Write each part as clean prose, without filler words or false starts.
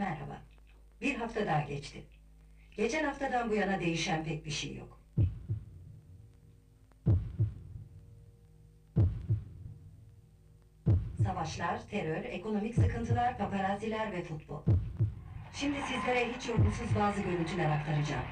Merhaba. Bir hafta daha geçti. Geçen haftadan bu yana değişen pek bir şey yok. Savaşlar, terör, ekonomik sıkıntılar, paparaziler ve futbol. Şimdi sizlere hiç yorumsuz bazı görüntüler aktaracağım.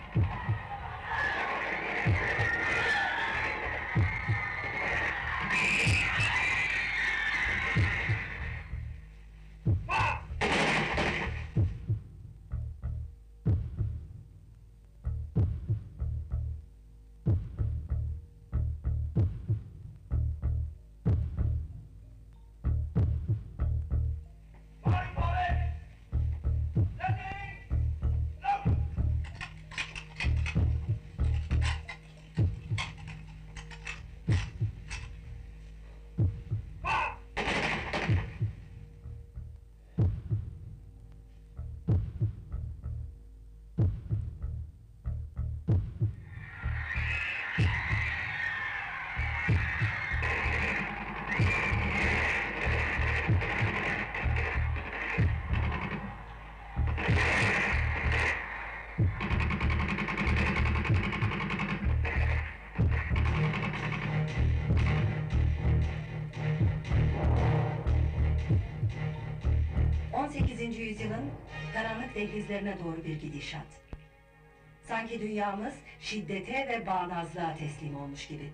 Yüzyılın karanlık dehlizlerine doğru bir gidişat. Sanki dünyamız şiddete ve bağnazlığa teslim olmuş gibi.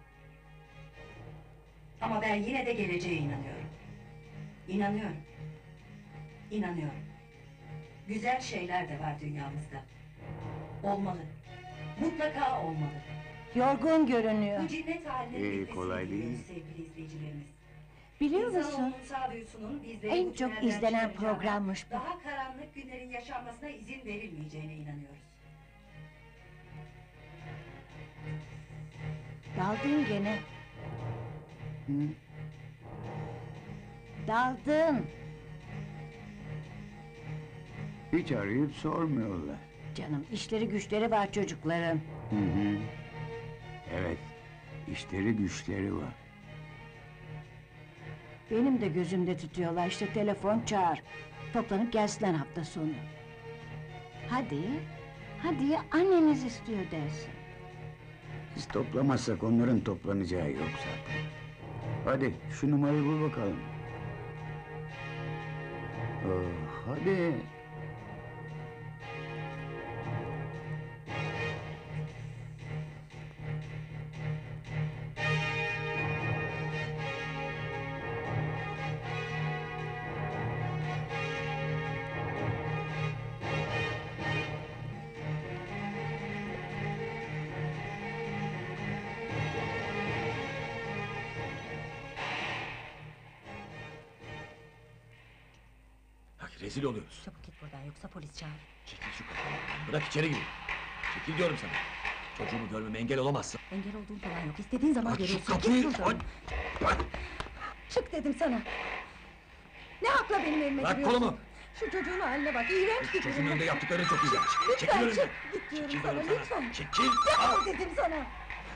Ama ben yine de geleceğe inanıyorum. İnanıyorum. İnanıyorum. Güzel şeyler de var dünyamızda. Olmalı. Mutlaka olmalı. Yorgun görünüyor. Bu cinnet halinin kolay değil. sevgili izleyicilerimiz. Biliyor musun? İnsanoğlunun sağduyusunun bizleri En bu çok tünelden izlenen çıkaracağına, programmış bu. daha karanlık günlerin yaşanmasına izin verilmeyeceğine inanıyoruz. Daldın gene. Hı? Daldın. Hiç arayıp sormuyorlar. Canım, işleri güçleri var çocukların. Hı hı. Evet, işleri güçleri var. Benim de gözümde tutuyorlar, işte telefon çağır. Toplanıp gelsinler hafta sonu. Hadi, hadi anneniz istiyor dersin. Biz toplamazsak onların toplanacağı yok zaten. Hadi, şu numarayı bul bakalım. Oh, hadi. Rezil oluyoruz. Çabuk git buradan, yoksa polis çağır. Çekil şu kapıyı. Bırak içeri gireyim. Çekil diyorum sana. Çocuğumu görmeme engel olamazsın. Engel olduğun falan yok, istediğin zaman Aç şu görüyorsun. kapıyı! Git buradan. Aç! Çık dedim sana! Ne hakla benim evime Bırak giriyorsun? kolumu! Şu çocuğun haline bak, iğrenç bir Çocuğun durum. önünde yaptıkların çok güzel. Çekil Lütfen önümden! çık, git diyorum Çekil sana, diyorum lütfen! Çekil! Defol dedim sana!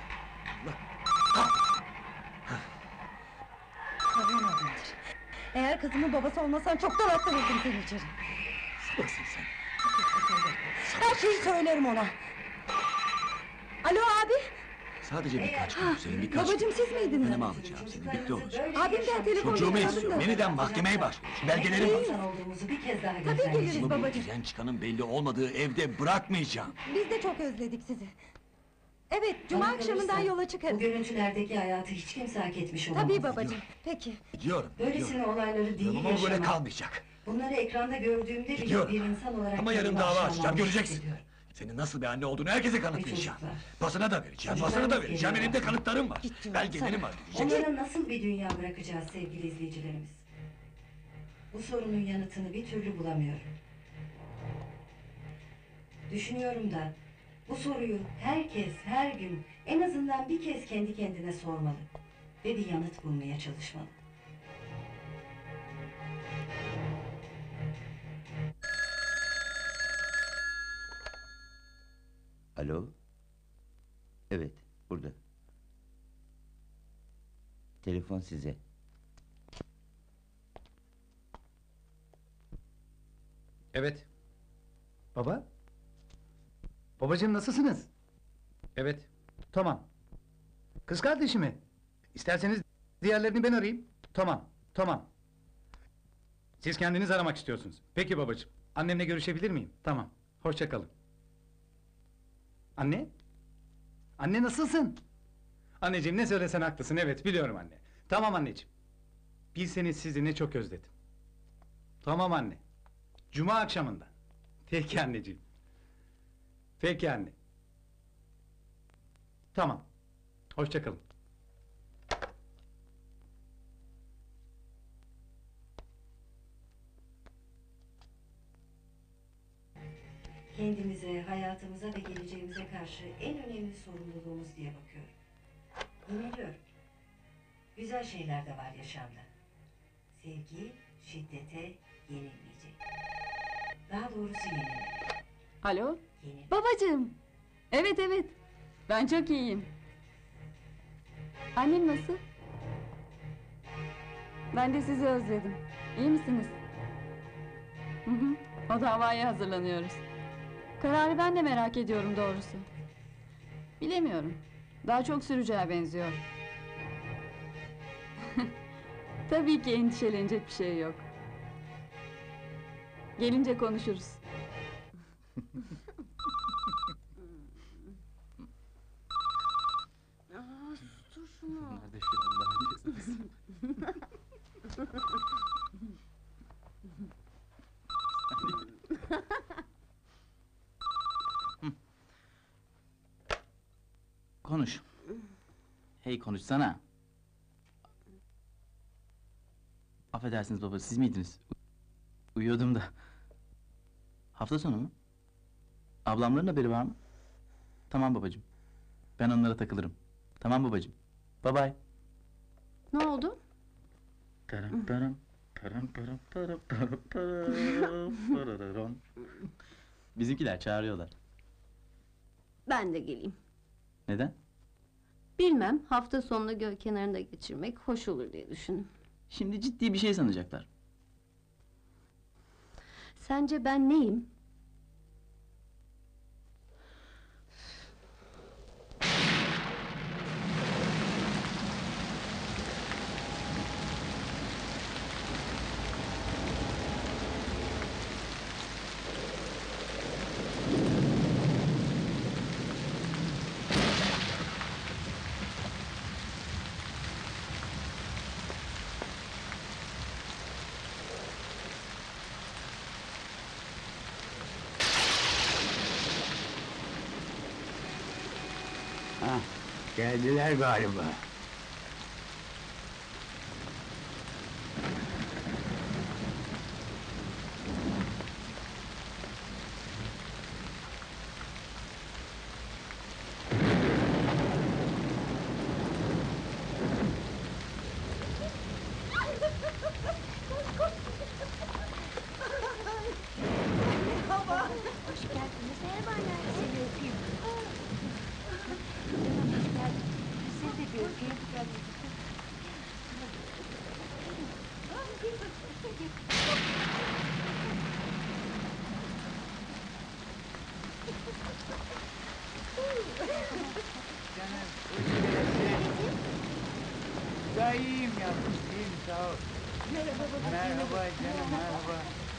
Karın adamdır. Eğer kızımın babası olmasan çoktan attırırdım seni içeri. Nasılsın sen? Her şeyi söylerim ona! Alo abi! Sadece birkaç gün, senin birkaç gün. Babacım siz miydiniz? Canımı alacağım, senin bitti olacak. Abimden telefon Çocuğumu geldi. istiyorum, yeniden mahkemeye başlıyor. Belgelerim var. İnsan olduğumuzu bir kez daha Tabii göstermiş. geliriz Kızımı bu babacığım. giren çıkanın belli olmadığı evde bırakmayacağım. Biz de çok özledik sizi. Evet, cuma Bana akşamından kalırsa yola Bu çıkarız. görüntülerdeki hayatı hiç kimse hak etmiş olamaz. Tabii babacığım, peki. Gidiyorum, Böylesine olayları değil Ama bu böyle yaşamak. kalmayacak. Bunları ekranda gördüğümde bile Gidiyorum. bir insan olarak... Ama yarın kendimi dava aşağılanmış açacağım, göreceksin. hissediyorum. Senin nasıl bir anne olduğunu herkese kanıtlayacağım. çocuklar. Basına da vereceğim, Çocuklar basına da yok vereceğim. geliyor. Elimde kanıtlarım var. Git diyorum Belgelerim sana. var. Diyeceksin. Onlara nasıl bir dünya bırakacağız sevgili izleyicilerimiz? Bu sorunun yanıtını bir türlü bulamıyorum. Düşünüyorum da bu soruyu herkes her gün en azından bir kez kendi kendine sormalı ve bir yanıt bulmaya çalışmalı. Alo? Evet, burada. Telefon size. Evet, Baba? Babacığım nasılsınız? Evet, tamam. Kız kardeşimi. İsterseniz diğerlerini ben arayayım. Tamam, tamam. Siz kendiniz aramak istiyorsunuz. Peki babacığım. Annemle görüşebilir miyim? Tamam. Hoşça kalın. Anne? Anne nasılsın? Anneciğim ne söylesen haklısın. Evet biliyorum anne. Tamam anneciğim. Bilseniz sizi ne çok özledim. Tamam anne. Cuma akşamında. Peki anneciğim. Peki anne. Tamam. Hoşça kalın. Kendimize, hayatımıza ve geleceğimize karşı en önemli sorumluluğumuz diye bakıyorum. Yineliyorum. Güzel şeyler de var yaşamda. Sevgi, şiddete yenilmeyecek. Daha doğrusu yenilmeli. Alo? Yenilmeli. Babacığım! Evet evet, ben çok iyiyim. Annem nasıl? Ben de sizi özledim. İyi misiniz? Hı hı, o davaya hazırlanıyoruz. Kararı ben de merak ediyorum doğrusu. Bilemiyorum, daha çok süreceğe benziyor. Tabii ki endişelenecek bir şey yok. Gelince konuşuruz. Nerede şu anda? Konuş. Hey konuşsana. Affedersiniz baba, siz miydiniz? Uyuyordum da. Hafta sonu mu? Ablamların haberi var mı? Tamam babacığım. Ben onlara takılırım. Tamam babacığım. Bye bye. Ne oldu? Taram taram, taram taram taram taram taram, tarararam. Bizimkiler çağırıyorlar. Ben de geleyim. Neden? Bilmem, hafta sonunu göl kenarında geçirmek hoş olur diye düşündüm. Şimdi ciddi bir şey sanacaklar. Sence ben neyim? Ha, geldiler galiba. Hoş geldiniz. Merhaba anneanne. Seni öpeyim. Seni de bir öpeyim. Canım, hoş geldin. Daha iyiyim yavrum, iyiyim sağ ol. Merhaba babacığım. Merhaba canım, merhaba.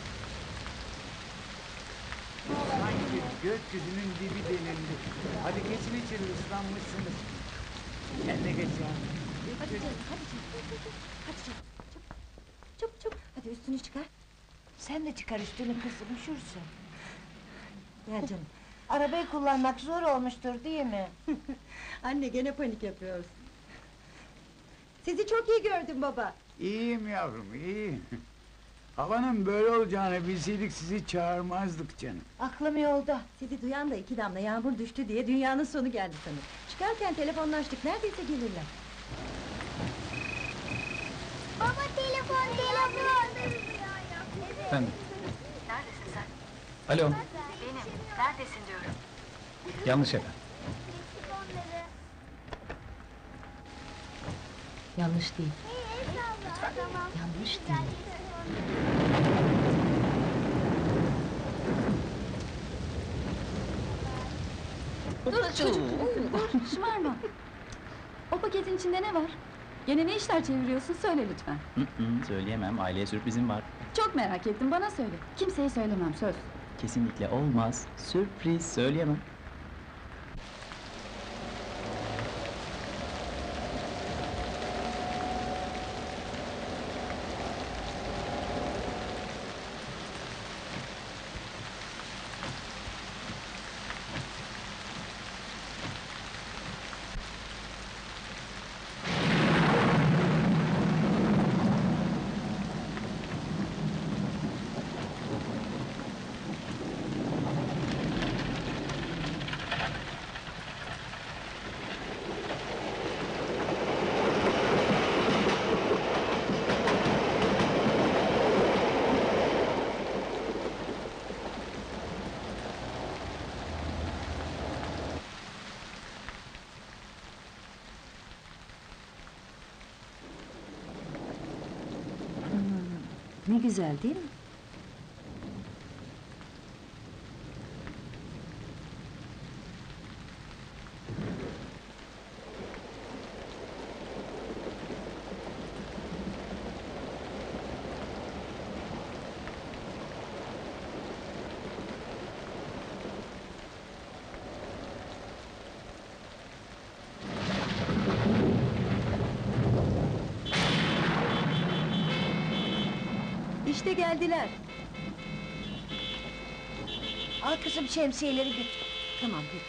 Sanki gökyüzünün dibi delindi. Hadi geçin içeri, ıslanmışsınız. Sen de geç yavrum. Hadi canım, hadi canım. Hadi canım. Çabuk, çabuk. Hadi üstünü çıkar. Sen de çıkar üstünü kızım, üşürsün. Gel canım. Arabayı kullanmak zor olmuştur değil mi? Anne gene panik yapıyorsun. Sizi çok iyi gördüm baba. İyiyim yavrum, iyiyim. Havanın böyle olacağını bilseydik sizi çağırmazdık canım. Aklım yolda. Sizi duyan da 2 damla yağmur düştü diye dünyanın sonu geldi sanır. Çıkarken telefonlaştık, neredeyse gelirler. Baba telefon, telefon! Efendim? Neredesin sen? Alo, Benim. Neredesin diyorum. yanlış efendim. Yanlış değil. Yanlış değil. Dur çocuk gibisin, dur şımarma. O paketin içinde ne var? Gene ne işler çeviriyorsun, söyle lütfen. Söyleyemem, aileye sürprizim var. Çok merak ettim, bana söyle. Kimseye söylemem, söz. Kesinlikle olmaz. Sürpriz, söyleyemem. Ne güzel değil mi? İşte geldiler. Al kızım şemsiyeleri götür. Tamam peki.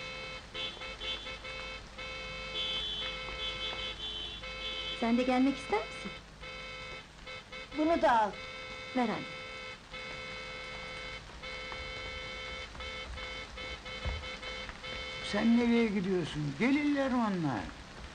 Sen de gelmek ister misin? Bunu da al. Ver anne. Sen nereye gidiyorsun? Gelirler onlar.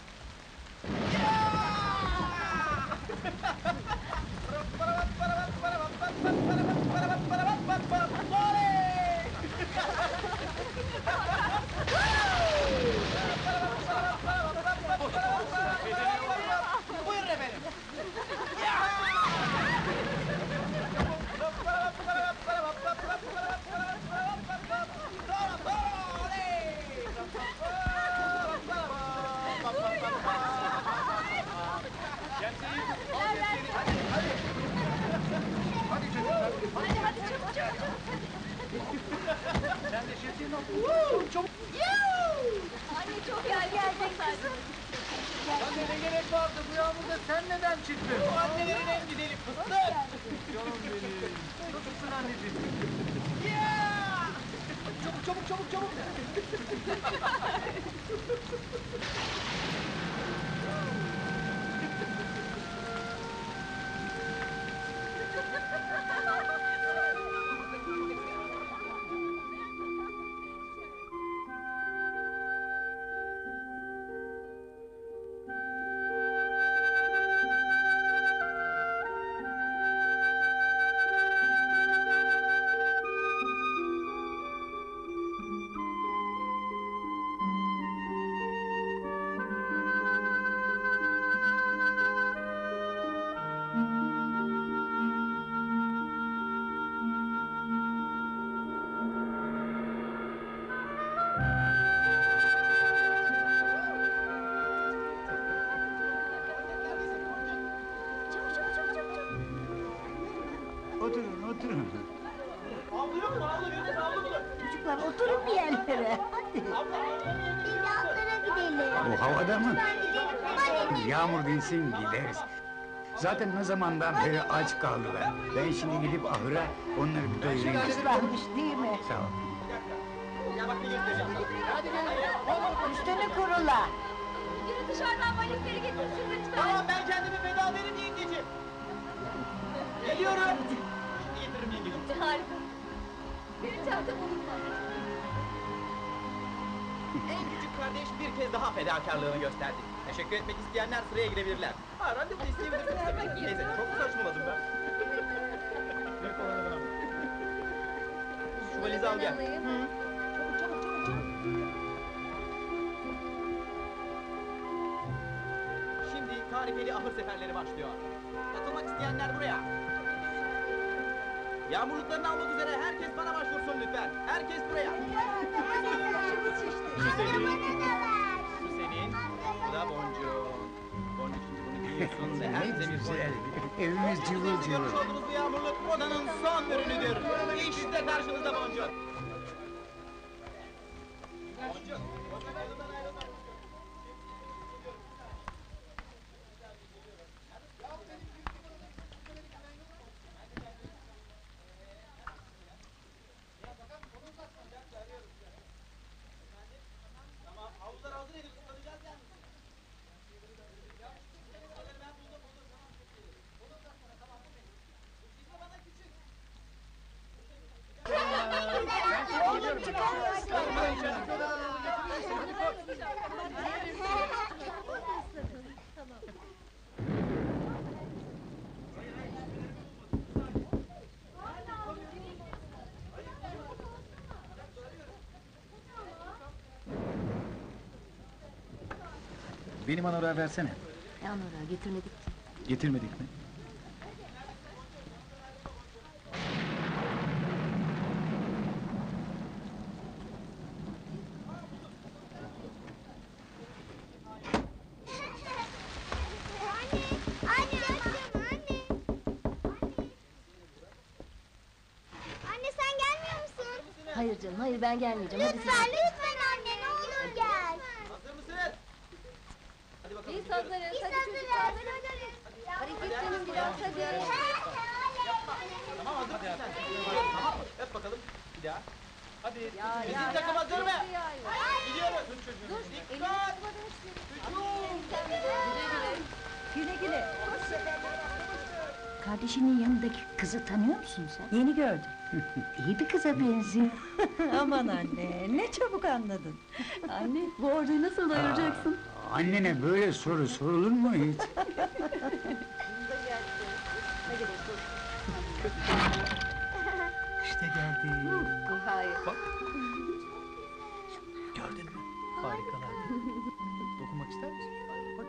Ne gerek vardı bu yağmurda, sen neden çıktın? Bu annelerin en güzeli fıstık! Canım benim! Nasılsın anneciğim? Çabuk çabuk çabuk! Oturun, oturun. Çocuklar oturun bir yerlere. Hadi. Bu havada mı? Yağmur dinsin gideriz. Zaten ne zamandan beri aç kaldılar. Ben şimdi gidip ahıra onları bir doyurayım. Kızlarmış değil mi? Sağ ol. Üstünü kurula. Biri dışarıdan valizleri getirsin lütfen. Tamam, ben kendimi feda ederim yengeciğim. Geliyorum. Şimdi getiririm yengeciğim. Harika. Bir çanta bulunma. En küçük kardeş bir kez daha fedakarlığını gösterdi. Teşekkür etmek isteyenler sıraya girebilirler. Ha, randevu da isteyebilirsiniz tabii. Neyse, çok mu saçmaladım ben? Şu valizi al gel. Çabuk çabuk çabuk çabuk. Şimdi tarifeli ahır seferleri başlıyor. Katılmak isteyenler buraya. Yağmurluklarını almak üzere herkes bana başvursun lütfen. Herkes buraya. senin. Bu senin. Bu da boncuk. Boncuk şimdi bunu giyiyorsun ve Ne herkese bir güzel. boncuk. Evimiz cıvıl Görmüş cıvıl. olduğunuz bu yağmurluk modanın son ürünüdür. İşte karşınızda boncuk. Boncuk. Tamam, havlular hazır edin, ıslanacağız yani. Ben buldum. Buldum sen bana, tamam bu benim. Bu çizgi bana küçük. Benim anorağı versene. Yağmur'a getirmedik ki. Getirmedik mi? Anne sen gelmiyor musun? Hayır canım, hayır ben gelmeyeceğim. Hadi Lütfen lütfen anne ne olur gel. Hazır mısınız? Hadi bakalım. Biz hazırız. Biz Hadi hazırız. çocuklar. Hareket canım biraz hadi. Tamam hazır mısın sen? Tamam öp bakalım. Bir daha. Hadi. Bizim takım hazır mı? Gidiyoruz. Dikkat. Güle güle. Kardeşinin yanındaki kızı tanıyor musun sen? Yeni gördüm. İyi bir kıza benziyor. Aman anne, ne çabuk anladın. Anne, bu orduyu nasıl doyuracaksın? Annene böyle soru sorulur mu hiç? İşte geldi. Hayır. Gördün mü? Harikalar. Dokunmak ister misin? Bak.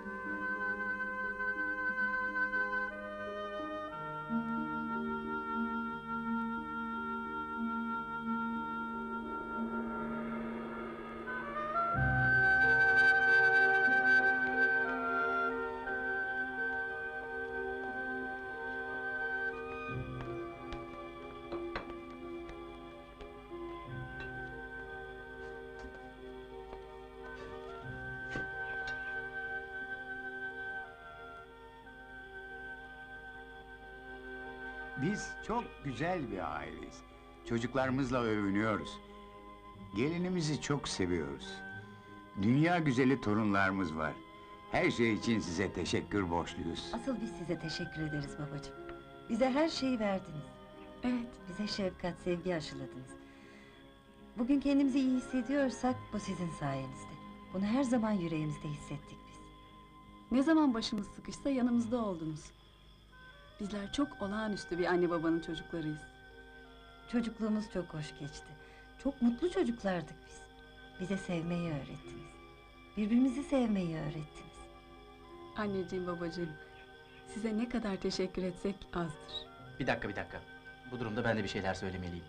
Biz çok güzel bir aileyiz. Çocuklarımızla övünüyoruz. Gelinimizi çok seviyoruz. Dünya güzeli torunlarımız var. Her şey için size teşekkür borçluyuz. Asıl biz size teşekkür ederiz babacığım. Bize her şeyi verdiniz. Evet, Bize şefkat, sevgi aşıladınız. Bugün kendimizi iyi hissediyorsak bu sizin sayenizde. Bunu her zaman yüreğimizde hissettik biz. ne zaman başımız sıkışsa yanımızda oldunuz. Bizler çok olağanüstü bir anne babanın çocuklarıyız. Çocukluğumuz çok hoş geçti. Çok mutlu çocuklardık biz. Bize sevmeyi öğrettiniz. Birbirimizi sevmeyi öğrettiniz. Anneciğim, babacığım, size ne kadar teşekkür etsek azdır. Bir dakika. Bu durumda ben de bir şeyler söylemeliyim.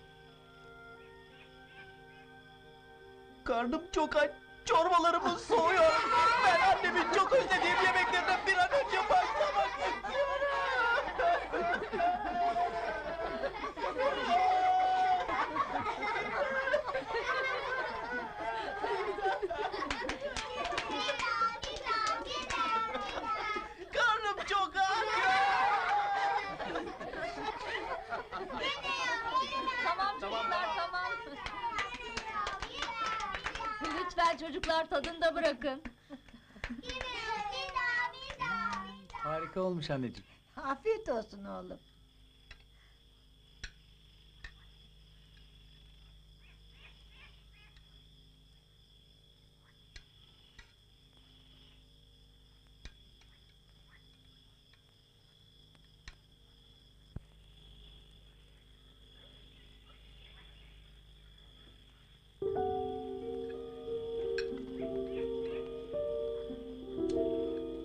Karnım çok aç. Çorbalarımız soğuyor. Ben annemin çok özlediğim yemeklerden bir an önce başlamak istiyorum. Karnım çok aç. Tamam çocuklar tamam. Lütfen çocuklar tadında bırakın. Harika olmuş anneciğim. Afiyet olsun oğlum.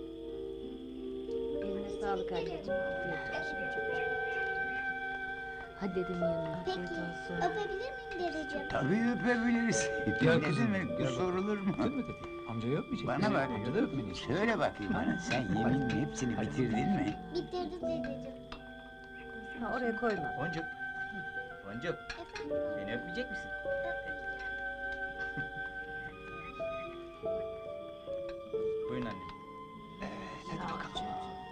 Eline sağlık anneciğim. Afiyet olsun. Hadi dedemin yanına. Peki, öpebilir miyim dedeciğim? Tabii öpebiliriz. Gel Ne kızım, demek, bu gel bak. sorulur mu? Öptün mü dedi? Amcayı öpmeyecek Bana misin? bak, Amca da öpmeni istiyor. söyle bakayım bana, sen yeminin hepsini bitirdin mi? Bitirdim dedeciğim. Ha, oraya koyma. Boncuk. Boncuk. Efendim? Beni öpmeyecek misin? Buyurun anne. Hadi bakalım.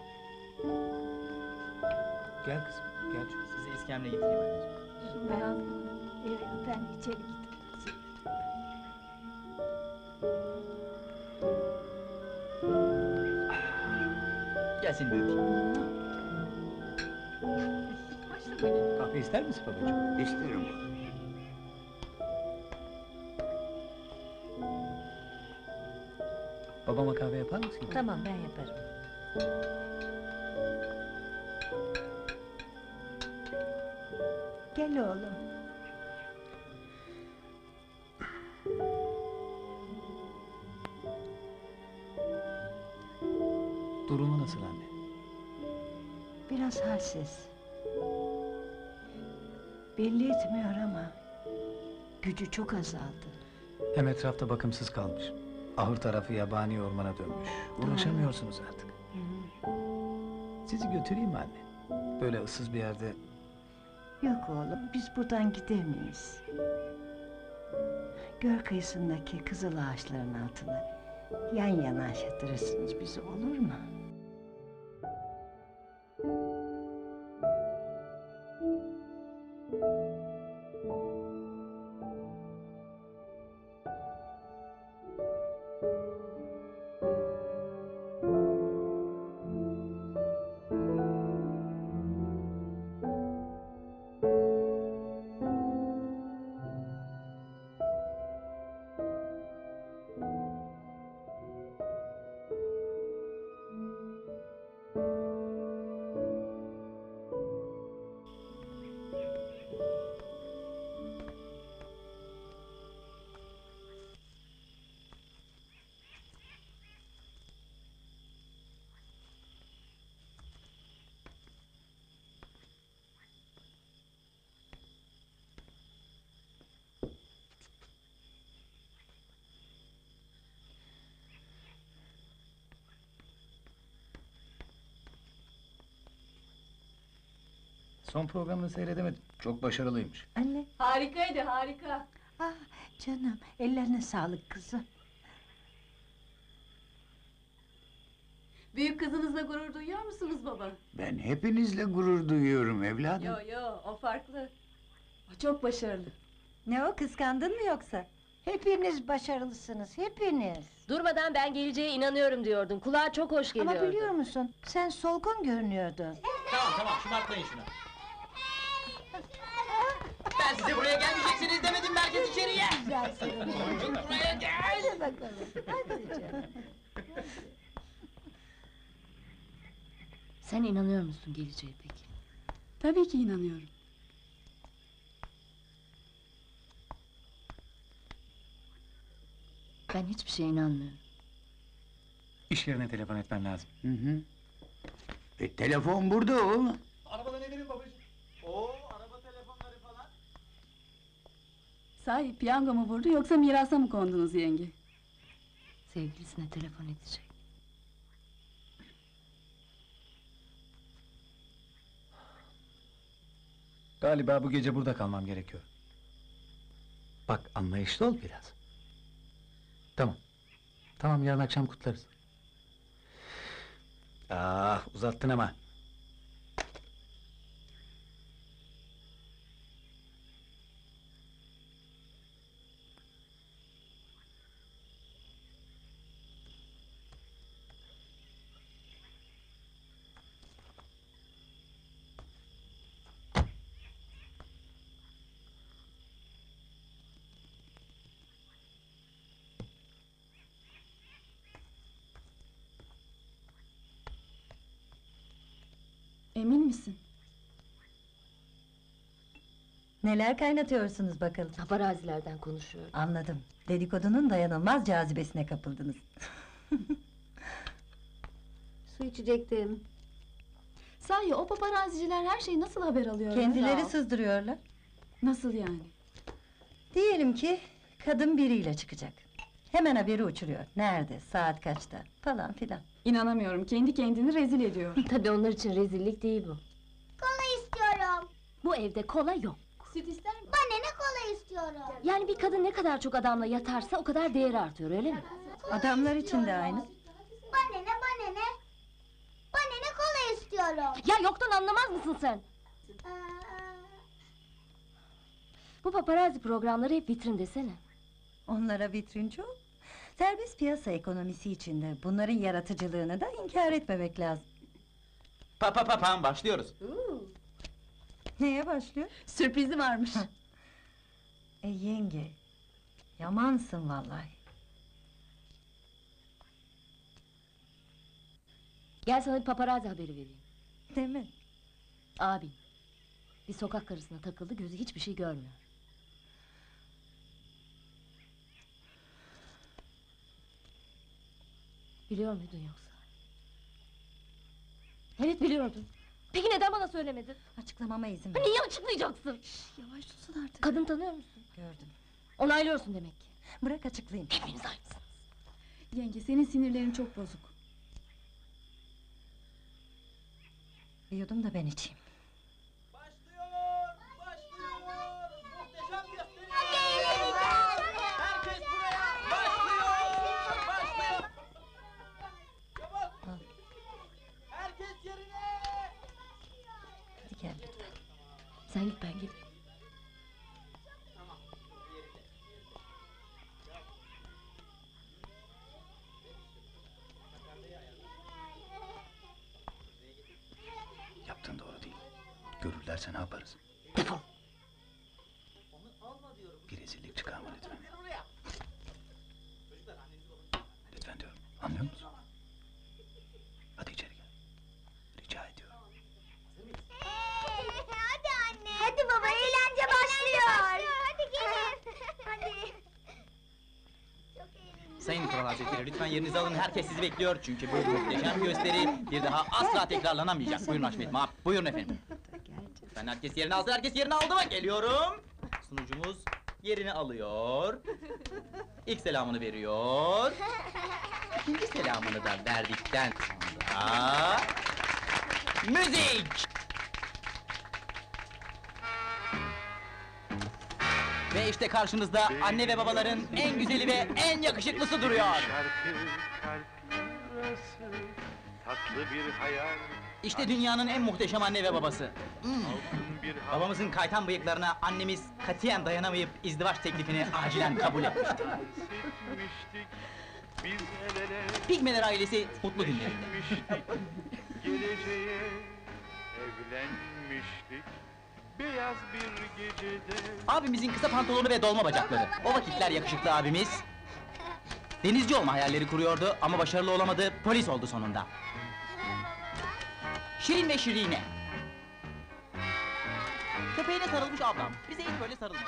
Gel kızım, gel çocuğum. Size iskemle getireyim anneciğim. Ben içeri git. Gel seni bir öpeyim. Kahve ister misin babacığım? İsterim. Babama kahve yapar mısın? Tamam, ben yaparım. Gel oğlum. Durumu nasıl anne? Biraz halsiz. Belli etmiyor ama gücü çok azaldı. Hem etrafta bakımsız kalmış. Ahır tarafı yabani ormana dönmüş. Uğraşamıyorsunuz artık. Sizi götüreyim mi anne? Böyle ıssız bir yerde. Yok oğlum, biz buradan gidemeyiz. Göl kıyısındaki kızıl ağaçların altına yan yana yaşatırırsınız bizi, olur mu? Son programını seyredemedim. Çok başarılıymış. Anne, Harikaydı, harika. ah canım, ellerine sağlık kızım. Büyük kızınızla gurur duyuyor musunuz baba? Ben hepinizle gurur duyuyorum evladım. Yo, o farklı. O çok başarılı. Ne o, kıskandın mı yoksa? Hepiniz başarılısınız, hepiniz. Durmadan ben geleceğe inanıyorum diyordun. Kulağa çok hoş geliyordu. Ama biliyor musun, sen solgun görünüyordun. Tamam şımartmayın şunu. Ben size buraya gelmeyeceksiniz demedim mi, herkes içeriye? Güzel senin. Boncuk buraya gel. Hadi bakalım, hadi canım. Sen inanıyor musun geleceğe peki? Tabii ki inanıyorum. Ben hiçbir şeye inanmıyorum. İş yerine telefon etmem lazım. Hı hı. Telefon burada oğlum. Arabadan eminim babacığım. Oo, araba telefonları falan. Sahi piyango mu vurdu yoksa mirasa mı kondunuz yenge? Sevgilisine telefon edecek. Galiba bu gece burada kalmam gerekiyor. Bak, anlayışlı ol biraz. Tamam. Tamam, yarın akşam kutlarız. Ah, uzattın ama. Emin misin? Neler kaynatıyorsunuz bakalım? Paparazilerden konuşuyorum. Anladım. Dedikodunun dayanılmaz cazibesine kapıldınız. Su içecektim. Sahi o paparazziciler her şeyi nasıl haber alıyorlar? Kendileri sızdırıyorlar. Nasıl yani? Diyelim ki kadın biriyle çıkacak. Hemen haberi uçuruyor. Nerede, saat kaçta falan filan. İnanamıyorum, kendi kendini rezil ediyor. Tabii onlar için rezillik değil bu. Kola istiyorum. Bu evde kola yok. Süt ister mi? Bana ne kola istiyorum. Yani bir kadın ne kadar çok adamla yatarsa o kadar değeri artıyor, öyle mi? Adamlar için de aynı. Bana ne, bana ne? Bana ne kola istiyorum. Ya yoktan anlamaz mısın sen? Bu paparazzi programları hep vitrin desene. Onlara vitrin çok. Serbest piyasa ekonomisi içinde bunların yaratıcılığını da inkar etmemek lazım. Pam başlıyoruz. Neye başlıyor? Sürprizi varmış. Yenge, yamansın vallahi. Gel sana bir paparazzi haberi vereyim. Değil mi? Abin bir sokak karısına takıldı, gözü hiçbir şey görmüyor. Biliyor muydun yoksa? Evet biliyordun. Peki neden bana söylemedin? Açıklamama izin ver. Niye açıklayacaksın? Yavaş tutsun artık. Kadın tanıyor musun? Gördüm. Onaylıyorsun demek ki. Bırak açıklayayım. Hepiniz aynısınız. Yenge, senin sinirlerin çok bozuk. Bir yudum da ben içeyim. Başlıyor! Muhteşem gösteri! Herkes buraya! Başlıyor! Çabuk! Herkes yerine! Hadi gel lütfen. Sen git, ben gideyim. Yaptığın doğru değil. Görürlerse ne yaparız? Defol! Bir rezillik çıkarma lütfen. Lütfen diyorum. Anlıyor musun? Hadi içeri gel. Rica ediyorum. Hadi anne. Hadi baba, eğlence başlıyor. Hadi gelin. Hadi. Çok eğlenceli. Sayın Kral Hazretleri, lütfen yerinizi alın. Herkes sizi bekliyor. Çünkü bu muhteşem gösteri bir daha asla tekrarlanamayacak. Buyurun Haşmet Maap. Buyurun efendim. Lütfen herkes yerini alsın. Herkes yerini aldı mı? Geliyorum. Sunucumuz yerini alıyor. İlk selamını veriyor. İkinci selamını da verdikten sonra... Müzik! Ve işte karşınızda anne ve babaların en güzeli ve en yakışıklısı duruyor. Şarkı kalp yarası, tatlı bir hayal. İşte dünyanın en muhteşem anne ve babası. Altın bir hava. Babamızın kaytan bıyıklarına annemiz katiyen dayanamayıp izdivaç teklifini acilen kabul etmişti. Hissetmiştik, biz el ele Pigmeler ailesi mutlu günlerinde. düşünmüştük, geleceğe evlenmiştik. Beyaz bir gecede Abimizin kısa pantolonu ve dolma bacakları. O vakitler yakışıklı abimiz... denizci olma hayalleri kuruyordu ama başarılı olamadı, polis oldu sonunda. Şirin ve Şirine. Köpeğine sarılmış ablam, bize hiç böyle sarılmadı.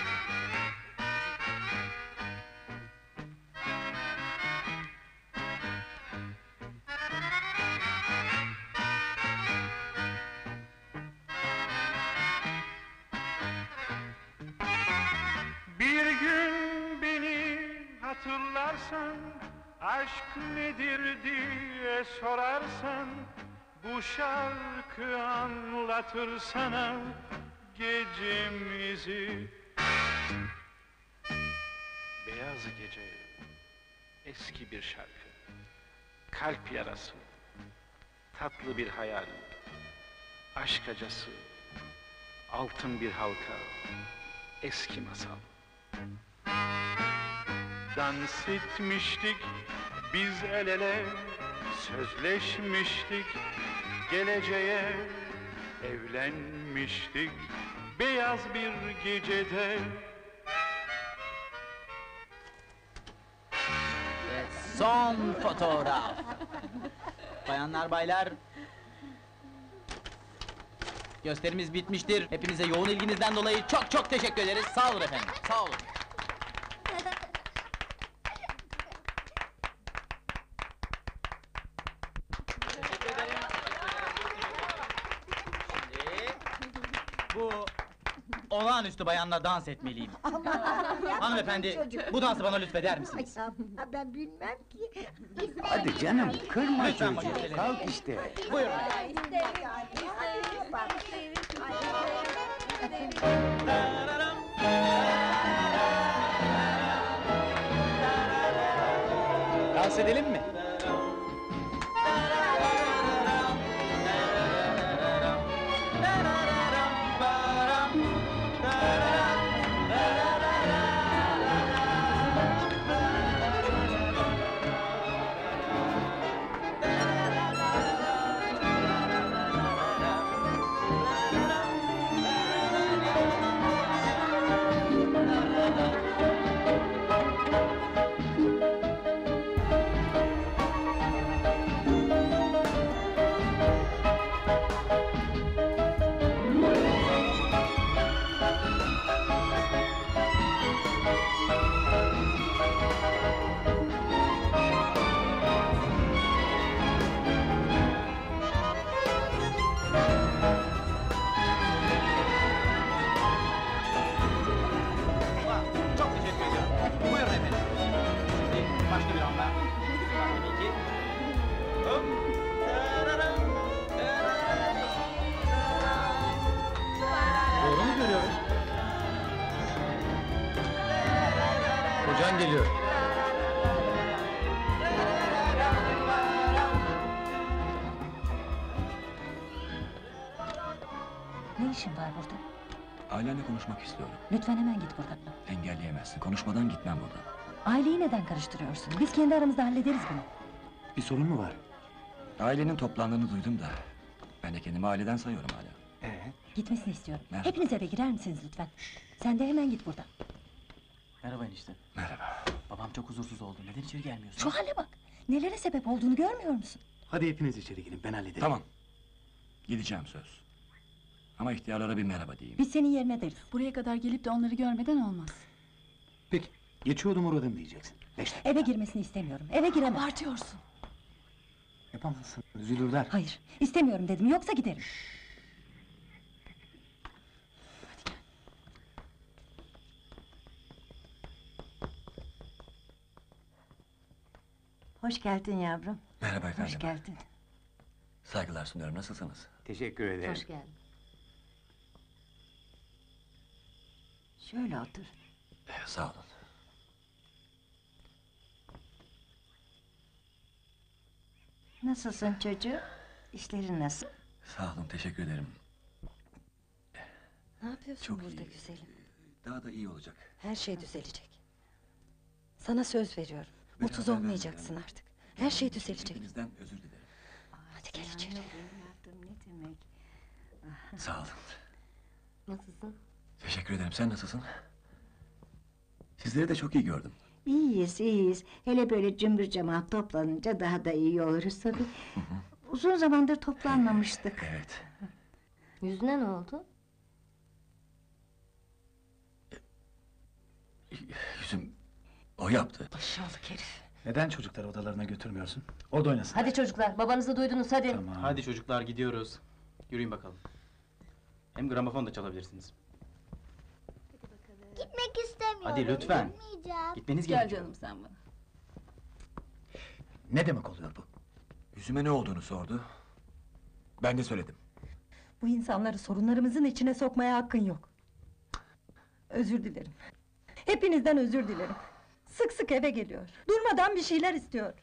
bir gün beni hatırlarsan, aşk nedir diye sorarsan, bu şarkı anlatır sana gecemizi. Beyaz gece, eski bir şarkı, kalp yarası, tatlı bir hayal, aşk acısı, altın bir halka, eski masal. Dans etmiştik, biz el ele, sözleşmiştik, geleceğe evlenmiştik, beyaz bir gecede. Ve son fotoğraf. Bayanlar baylar... gösterimiz bitmiştir. Hepinize yoğun ilginizden dolayı çok çok teşekkür ederiz. Sağ olun efendim, sağ olun. Bu olağanüstü bayanla dans etmeliyim. Hanımefendi, bu dansı bana lütfeder misiniz? Ben bilmem ki. Hadi canım, kırma Lütfen çocuğu. majesteleri. Kalk işte. Buyurun. Dans edelim mi? Çok teşekkür ediyorum. Buyurun efendim. Şimdi başka bir anda. Tabii ki. Hop. Doğru mu görüyorum? Kocan geliyor. Ne işin var burada? Ailenle konuşmak istiyorum. Lütfen hemen git buradan. Engelleyemezsin. Konuşmadan gitmem buradan. Aileyi neden karıştırıyorsun? Biz kendi aramızda hallederiz bunu. Bir sorun mu var? Ailenin toplandığını duydum da... ...ben de kendimi aileden sayıyorum hala. Gitmesini istiyorum. Merhaba. Hepiniz eve girer misiniz lütfen? Sen de hemen git buradan. Merhaba enişte. Merhaba. Babam çok huzursuz oldu. Neden içeri gelmiyorsun? Şu hale bak. Nelere sebep olduğunu görmüyor musun? Hadi hepiniz içeri girin, ben hallederim. Tamam. Gideceğim söz. Ama ihtiyarlara bir merhaba diyeyim. Biz senin yerine deriz. Buraya kadar gelip de onları görmeden olmaz. Peki, geçiyordum uğradım diyeceksin. 5 dakika. Eve girmesini istemiyorum. Eve giremez. Abartıyorsun. Yapamazsın, üzülürler. Hayır, istemiyorum dedim. Yoksa giderim. Hoş geldin yavrum. Merhaba efendim. Hoş geldin. Saygılar sunuyorum. Nasılsınız? Teşekkür ederim. Hoş geldin. Şöyle otur. Sağ olun. Nasılsın çocuğum? İşlerin nasıl? Sağ olun, teşekkür ederim. Ne yapıyorsun Çok burada iyi. güzelim? Daha da iyi olacak. Her şey düzelecek. Sana söz veriyorum. Mutsuz Beraber olmayacaksın artık. Her şey düzelecek. Hepinizden özür dilerim. Hadi gel içeri. Ne demek? Sağ olun. Nasılsın? Teşekkür ederim. Sen nasılsın? Sizleri de çok iyi gördüm. İyiyiz, iyiyiz. Hele böyle cımbır cemaat toplanınca daha da iyi oluruz tabii. Uzun zamandır toplanmamıştık. Evet. Yüzüne ne oldu? Yüzüm... O yaptı. Aşağılık herif. Neden çocukları odalarına götürmüyorsun? Orada oynasın. Hadi çocuklar, babanızı duydunuz hadi. Tamam. Hadi çocuklar gidiyoruz. Yürüyün bakalım. Hem gramofon da çalabilirsiniz. Gitmek istemiyorum. Hadi lütfen. Gitmeyeceğim. Gitmeniz Gel gerekiyor. canım sen bana. Ne demek oluyor bu? Yüzüme ne olduğunu sordu. Ben de söyledim. Bu insanları sorunlarımızın içine sokmaya hakkın yok. Özür dilerim. Hepinizden özür dilerim. Sık sık eve geliyor. Durmadan bir şeyler istiyor.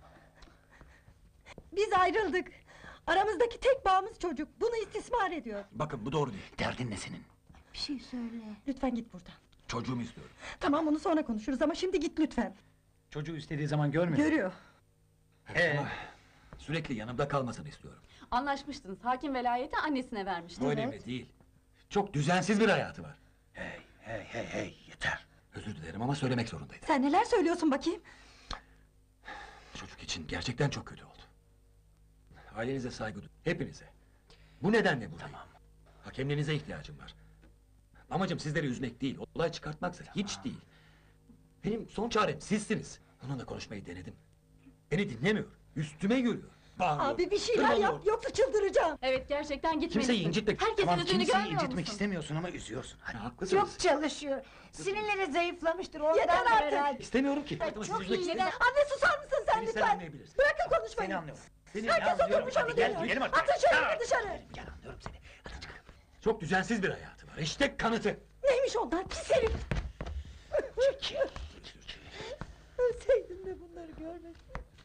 Biz ayrıldık. Aramızdaki tek bağımız çocuk. Bunu istismar ediyor. Bakın bu doğru değil. Derdin ne senin? Bir şey söyle. Lütfen git buradan. Çocuğumu istiyorum. Tamam, bunu sonra konuşuruz ama şimdi git lütfen. Çocuğu istediği zaman görmüyor. Görüyor. Ama sürekli yanımda kalmasını istiyorum. Anlaşmıştınız. Hakim velayeti annesine vermişti. Bu önemli değil. Çok düzensiz bir hayatı var. Hey, yeter. Özür dilerim ama söylemek zorundaydım. Sen neler söylüyorsun bakayım? Çocuk için gerçekten çok kötü oldu. Ailenize saygı duyun. Hepinize. Bu nedenle buradayım. Hakemliğinize ihtiyacım var. Amacım sizleri üzmek değil, olay çıkartmaksa hiç değil. Benim son çarem sizsiniz. Onunla konuşmayı denedim. Beni dinlemiyor, üstüme yürüyor. bağırıyor. Abi bir şeyler tırmalıyor. yap yoksa çıldıracağım. Evet gerçekten gitmelisin. Kimseyi incitme. Herkesin Tamam, üstünü kimseyi görmüyor incitmek musun? istemiyorsun ama üzüyorsun. Hadi. Haklısın. Çok çalışıyor. Sinirleri zayıflamıştır ondan. Yeter artık. herhalde. İstemiyorum ki. Ay, Ama çok siz üzmek iyi. istemiyorum. Anne susar mısın sen Beni sen lütfen? anlayabilirsin. Bırakın konuşmayı. Seni anlıyorum. Herkes oturmuş onu Gel, dinliyor. gidelim artık. Atın şöyle dışarı. Gel anlıyorum seni. Hadi çıkalım. Çok düzensiz bir hayatı var. İşte kanıtı. Neymiş onlar pis herif. Çekil. Ölseydim de bunları görmedim.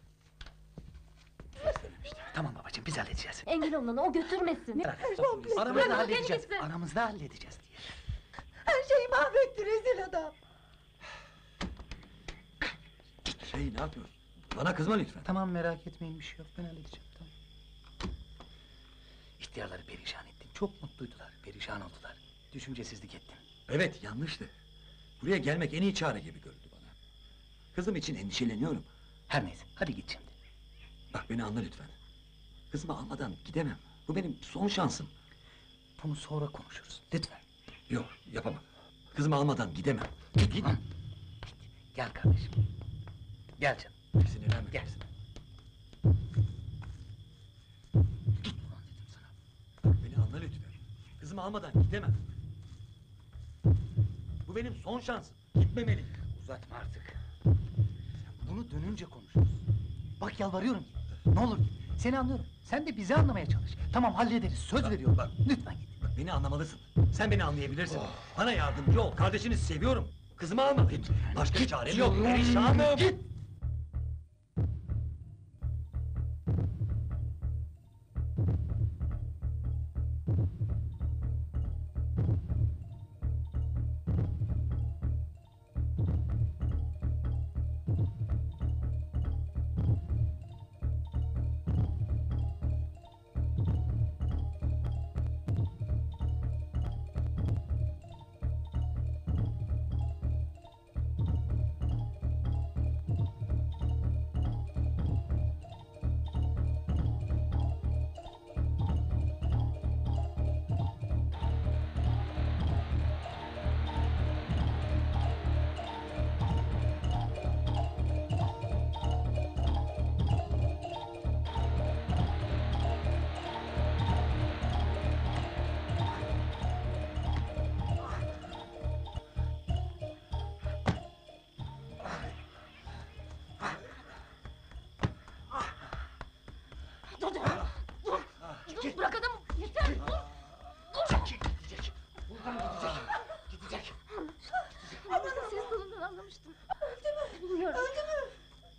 Tamam babacığım biz halledeceğiz. Engel olun o götürmesin. Aramızda Bırak, halledeceğiz. gitsin. Aramızda halledeceğiz diye. Her şeyi mahvetti rezil adam. Ne yapıyorsun? Bana kızma lütfen. Tamam merak etmeyin bir şey yok ben halledeceğim tamam. İhtiyarları perişan ettin. Çok mutluydular. Perişan oldular. Düşüncesizlik ettin. Evet yanlıştı. Buraya gelmek en iyi çare gibi göründü bana. Kızım için endişeleniyorum. Her neyse hadi git şimdi. Bak beni anla lütfen. Kızımı almadan gidemem. Bu benim son şansım. Bunu sonra konuşuruz. Lütfen. Yok yapamam. Kızımı almadan gidemem. Git. Tamam. Gel kardeşim. Gel canım. Sinirlenme. Gel. Beni anla lütfen. Kızımı almadan gidemem. Bu benim son şansım. Gitmemeliyim. Uzatma artık. Bunu dönünce konuşuruz. Bak yalvarıyorum git. Ne olur git. Seni anlıyorum. Sen de bizi anlamaya çalış. Tamam hallederiz. Söz veriyorum. Bak. Lütfen git. Bak beni anlamalısın. Sen beni anlayabilirsin. Bana yardımcı ol. Kardeşini seviyorum. Kızımı almalıyım. Başka çarem yok. Perişanım. Git. Dur. Bırak adamı. Yeter. Gidecek. Buradan gidecek. Gidecek. Ses tonundan anlamıştım. Öldü mü? Bilmiyorum. Öldü mü?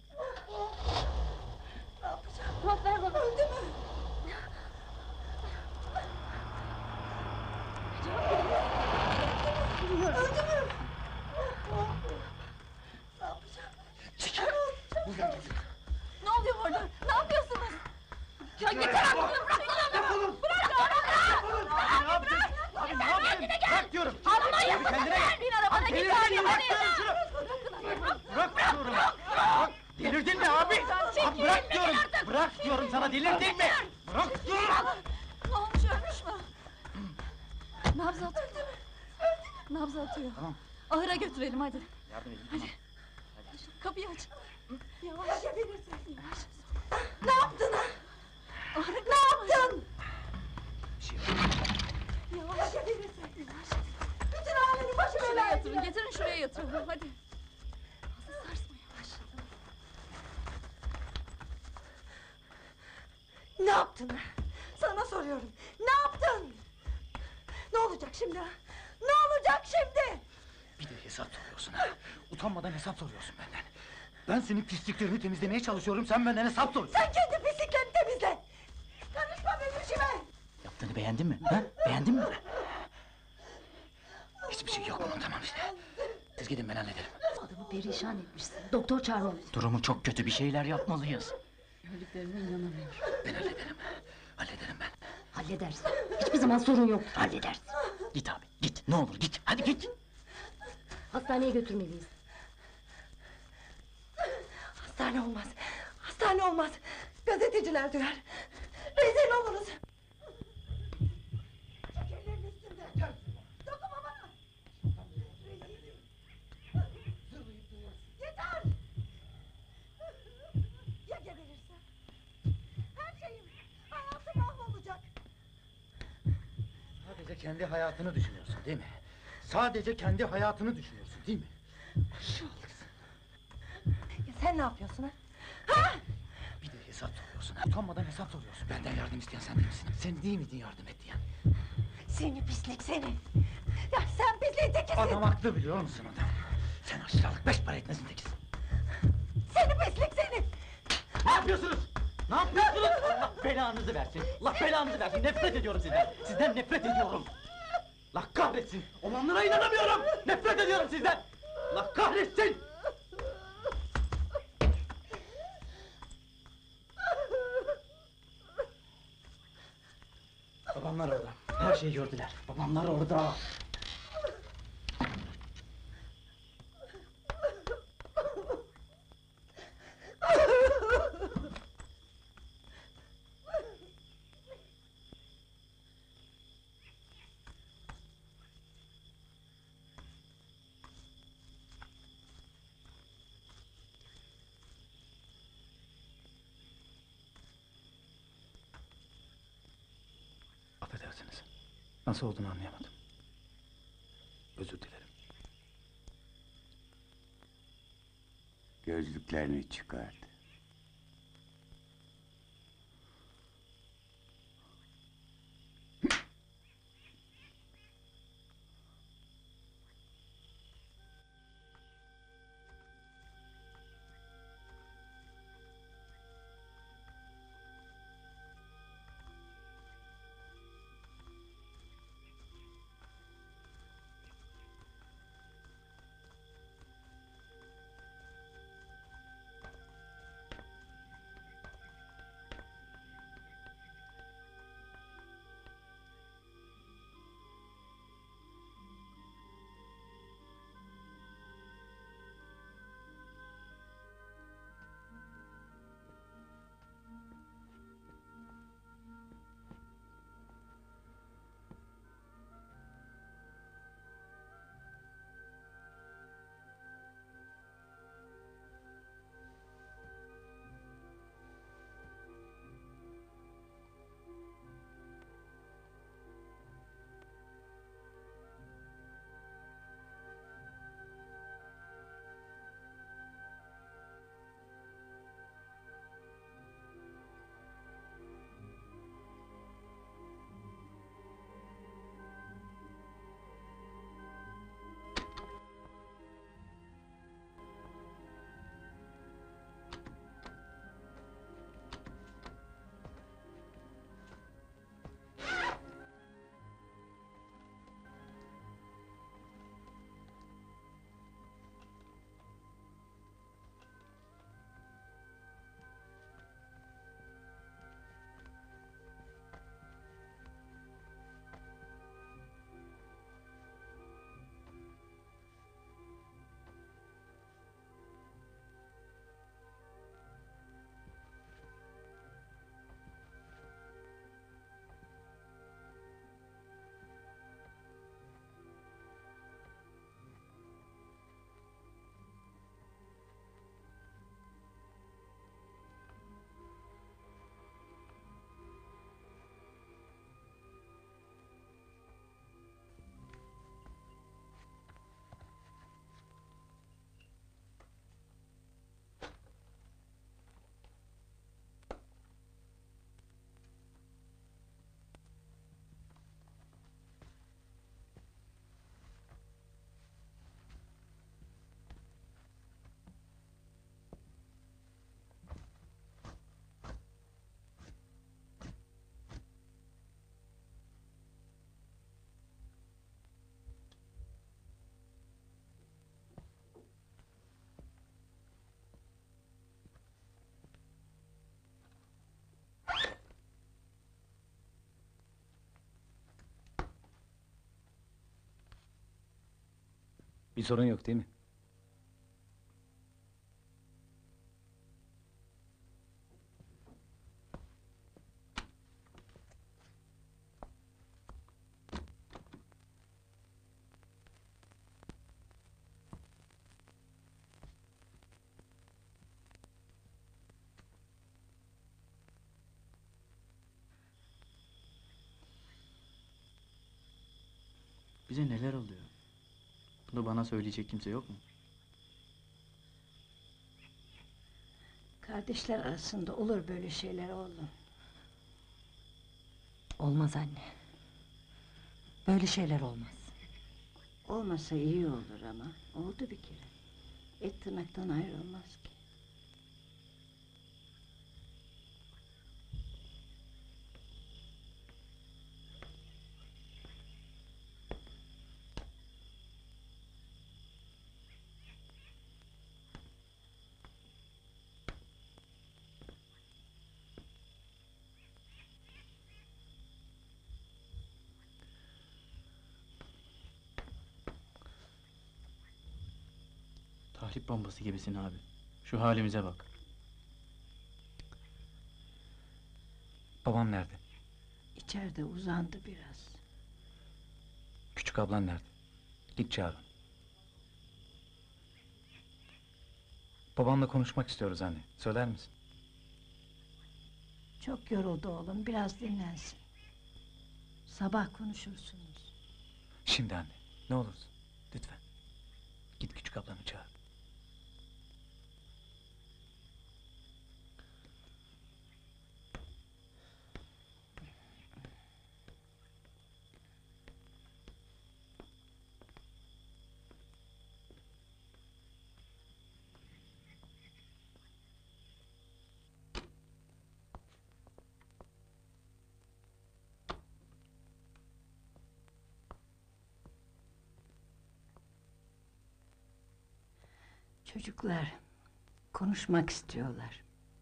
Ne yapacağım? Cevap ver bana. Öldü mü? Bilmiyorum. Öldü mü? Ne yapacağım? Çekil. Buradan gidecek. Ne oluyor orada? Ne yapıyorsunuz? Ya yeter artık bırak bana! Bırak Abi ne yapıyorsun? Bırak diyorum. Arabayı Abi kendine gel. bin arabana git Delirdin mi? hadi. Bırak diyorum. Bırak. Delirdin mi abi? Abi bırak diyorum. Bırak diyorum sana delirdin mi? Bırak diyorum. Ne olmuş ölmüş mü? Nabzı atıyor. Nabzı atıyor. Tamam. Ahıra götürelim hadi. Yardım edin. Hadi. Kapıyı aç. Yavaş. Yavaş. Ne yaptın? Ne yaptın? Bir şey yok. Yavaş. Yavaş. Bütün ailenin başı Şuraya belaya yatırın. Getirin şuraya yatırın. Hadi. Fazla sarsma yavaş. Ne yaptın? Sana soruyorum. Ne yaptın? Ne olacak şimdi? Ne olacak şimdi? Bir de hesap soruyorsun ha. Utanmadan hesap soruyorsun benden. Ben senin pisliklerini temizlemeye çalışıyorum. Sen benden hesap soruyorsun. Sen kendi pisliklerini temizle. Karışma benim işime. Yaptığını beğendin mi? Ha? Beğendin mi? Hiçbir şey yok bunun tamam işte. Siz gidin ben hallederim. Adamı perişan etmişsin. Doktor çağırmalısın. Durumu çok kötü bir şeyler yapmalıyız. Öldüklerine inanamıyorum. Ben hallederim. Hallederim ben. Halledersin. Hiçbir zaman sorun yok. Halledersin. Git abi git ne olur git. Hadi git. Hastaneye götürmeliyiz. Hastane olmaz. Hastane olmaz. Gazeteciler duyar. Rezil oluruz. Çek ellerini üstümden. Dokunma bana. Rezil. Yeter. Ya geberirsem? Her kendi hayatını düşünüyorsun değil mi? Sadece kendi hayatını düşünüyorsun değil mi? Ya sen ne yapıyorsun ha? Bir de hesap soruyorsun ha. Utanmadan hesap soruyorsun. Benden yardım isteyen sen değil misin? Sen değil miydin yardım et diyen? Seni pislik seni! Ya sen pisliğin tekisin! Adam haklı biliyor musun adam? Sen aşağılık beş para etmezin tekisin. Seni pislik seni! Ne yapıyorsunuz? Ne yapıyorsunuz? Allah belanızı versin. Allah belanızı versin. Nefret ediyorum sizden. Sizden nefret ediyorum. Allah kahretsin. Olanlara inanamıyorum. Nefret ediyorum sizden. Allah kahretsin. Babamlar orada. Her şeyi gördüler. Babamlar orada. Affedersiniz. Nasıl olduğunu anlayamadım. Özür dilerim. Gözlüklerini çıkart. Bir sorun yok değil mi? Bize neler oluyor? Bunu bana söyleyecek kimse yok mu? Kardeşler arasında olur böyle şeyler oğlum. Olmaz anne. Böyle şeyler olmaz. Olmasa iyi olur ama oldu bir kere. Et tırnaktan ayrılmaz ki. Tahrip bombası gibisin abi. Şu halimize bak. Babam nerede? İçeride uzandı biraz. Küçük ablan nerede? Git çağır onu. Babamla konuşmak istiyoruz anne. Söyler misin? Çok yoruldu oğlum, biraz dinlensin. Sabah konuşursunuz. Şimdi anne, ne olursun. Lütfen. Git küçük ablanı çağır. Çocuklar konuşmak istiyorlar.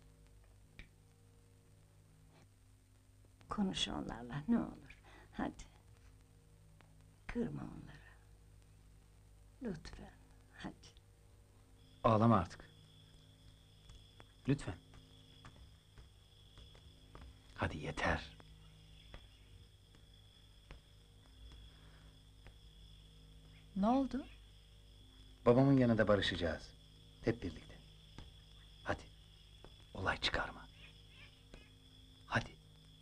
Konuş onlarla ne olur. Hadi. Kırma onları. Lütfen. Hadi. Ağlama artık. Lütfen. Hadi yeter. Ne oldu? Babamın yanında barışacağız. Hep birlikte. Hadi. Olay çıkarma. Hadi.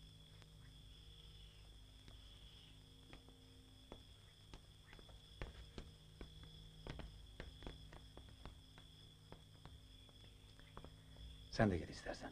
Sen de gel istersen.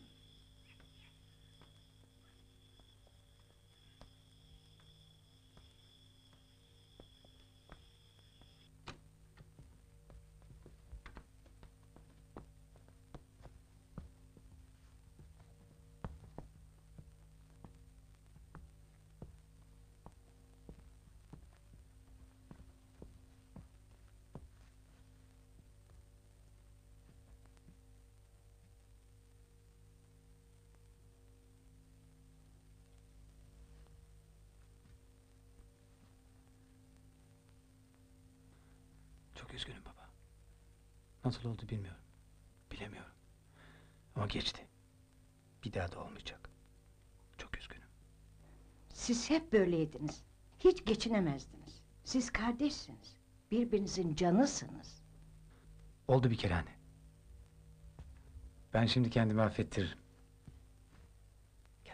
Çok üzgünüm baba. Nasıl oldu bilmiyorum. Bilemiyorum. Ama geçti. Bir daha da olmayacak. Çok üzgünüm. Siz hep böyleydiniz. Hiç geçinemezdiniz. Siz kardeşsiniz. Birbirinizin canısınız. Oldu bir kere anne. Ben şimdi kendimi affettiririm. Gel.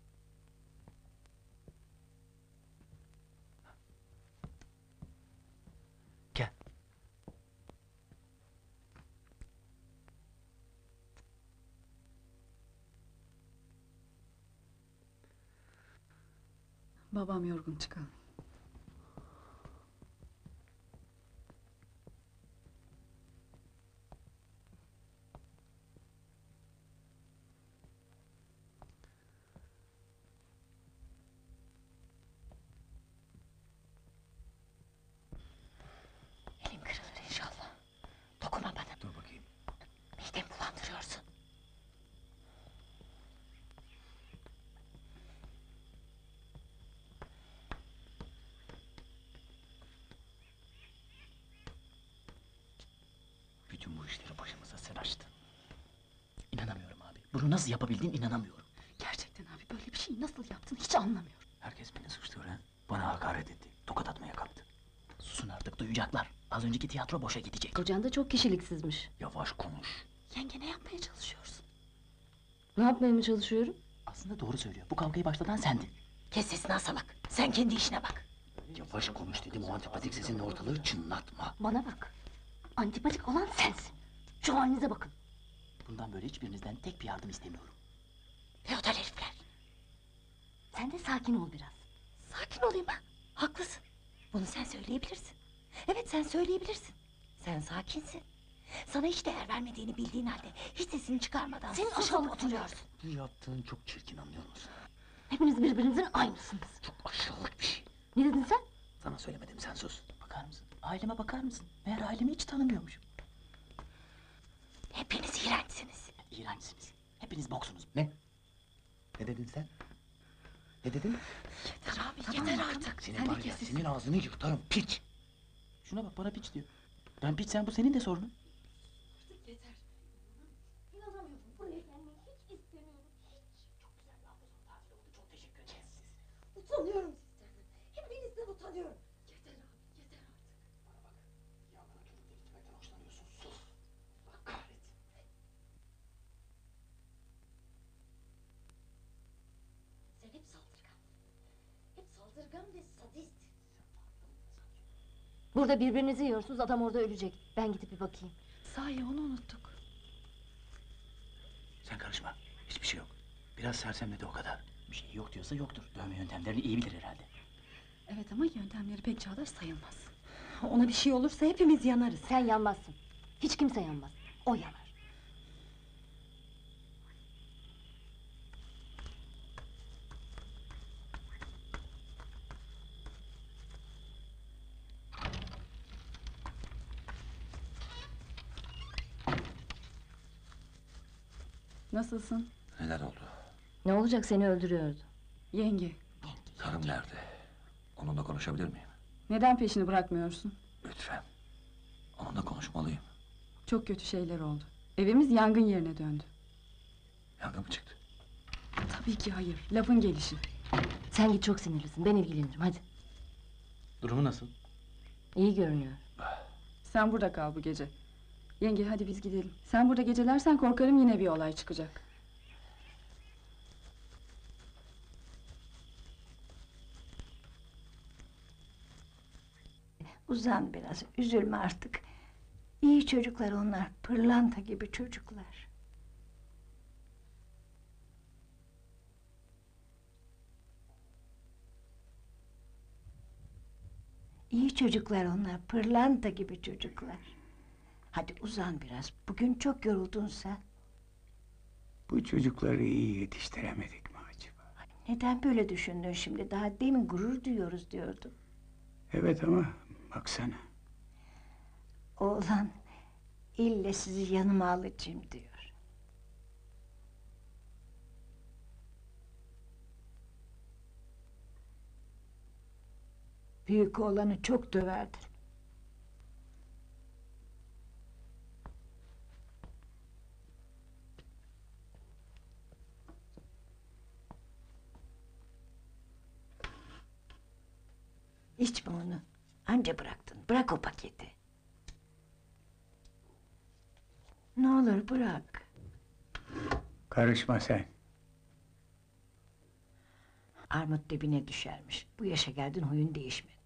Gel. Babam yorgun, çıkalım. Elim kırılır inşallah. Dokunma bana. Dur bakayım. Midemi bulandırıyorsun. Bütün bu işleri başımıza sen açtın. İnanamıyorum abi. Bunu nasıl yapabildin inanamıyorum. Gerçekten abi, böyle bir şeyi nasıl yaptın hiç anlamıyorum. Herkes beni suçluyor ha. Bana hakaret etti. Tokat atmaya kalktı. Susun artık, duyacaklar. Az önceki tiyatro boşa gidecek. Kocan da çok kişiliksizmiş. Yavaş konuş. Yenge, ne yapmaya çalışıyorsun? Ne yapmaya mı çalışıyorum? Aslında doğru söylüyor. Bu kavgayı başlatan sendin. Kes sesini ha salak. Sen kendi işine bak. Yavaş konuş dedim, o antipatik sesinle ortalığı çınlatma. Bana bak. Antipatik olan sensin. Şu halinize bakın. Bundan böyle hiçbirinizden tek bir yardım istemiyorum. Feodal herifler. Sen de sakin ol biraz. Sakin olayım ha. Haklısın. Bunu sen söyleyebilirsin. Evet, sen söyleyebilirsin. Sen sakinsin. Sana hiç değer vermediğini bildiğin halde hiç sesini çıkarmadan senin aşağılık oturuyorsun. Bu yaptığın çok çirkin, anlıyor musun? Hepiniz birbirinizin aynısınız. Çok aşağılık bir şey. Ne dedin sen? Sana söylemedim, sen sus. Bakar mısın? Aileme bakar mısın? Meğer ailemi hiç tanımıyormuşum. Hepiniz iğrençsiniz. İğrençsiniz. Hepiniz boksunuz. Ne? Ne dedin sen? Ne dedin? Yeter abi, yeter artık. Senin var ya, senin ağzını yırtarım, piç! Şuna bak, bana piç diyor. Ben piçsem bu senin de sorunun. Yeter. İnanamıyorum. Buraya gelmeyi hiç istemiyorum. Hiç. Çok güzel bir hafta sonu tatili oldu, çok teşekkür ederiz size. Utanıyorum sizden. Hepinizden utanıyorum. Yeter abi, yeter artık. Bana bak, yavrum çocukları gitmekten hoşlanıyorsun, sus! Allah kahretsin! Sen hep saldırgan. Hep saldırgan ve sadist. Burada birbirinizi yiyorsunuz, adam orada ölecek. Ben gidip bir bakayım. Sahi onu unuttuk. Sen karışma, hiçbir şey yok. Biraz sersemledi, o kadar. Bir şey yok diyorsa yoktur. Dövme yöntemlerini iyi bilir herhalde. Evet ama yöntemleri pek çağdaş sayılmaz. Ona bir şey olursa hepimiz yanarız. Sen yanmazsın. Hiç kimse yanmaz. O yanar. Nasılsın? Neler oldu? Ne olacak, seni öldürüyordu. Yenge, Karım nerede? Onunla konuşabilir miyim? neden peşini bırakmıyorsun? Lütfen. Onunla konuşmalıyım. Çok kötü şeyler oldu. Evimiz yangın yerine döndü. Yangın mı çıktı? Tabii ki hayır, lafın gelişi. Sen git, çok sinirlisin. Ben ilgilenirim, hadi. Durumu nasıl? İyi görünüyor. Sen burada kal bu gece. Yenge hadi biz gidelim. Sen burada gecelersen korkarım yine bir olay çıkacak. Uzan biraz, üzülme artık. İyi çocuklar onlar, pırlanta gibi çocuklar. İyi çocuklar onlar, pırlanta gibi çocuklar. Hadi uzan biraz, bugün çok yoruldun sen. Bu çocukları iyi yetiştiremedik mi acaba? Neden böyle düşündün şimdi? Daha demin gurur duyuyoruz diyordun. Evet ama baksana. Oğlan ille sizi yanıma alacağım diyor. Büyük oğlanı çok döverdi. İçme onu. Anca bıraktın. Bırak o paketi. Ne olur bırak. Karışma sen. Armut dibine düşermiş. Bu yaşa geldin, huyun değişmedi.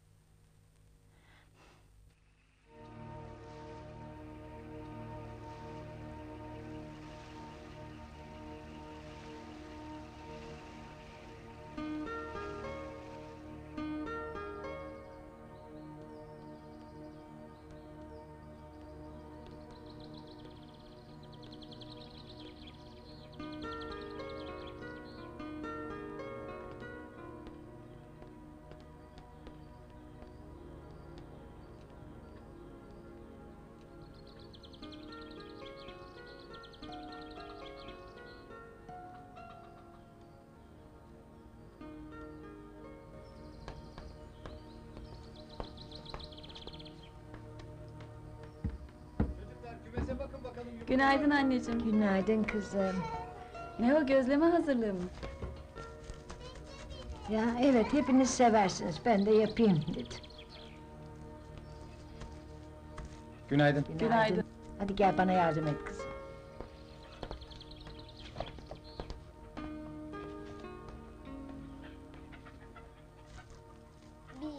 Günaydın anneciğim. Günaydın kızım. Ne o, gözleme hazırlığı mı? Ya evet, hepiniz seversiniz. Ben de yapayım dedim. Günaydın. Günaydın. Hadi gel bana yardım et kızım. Bir,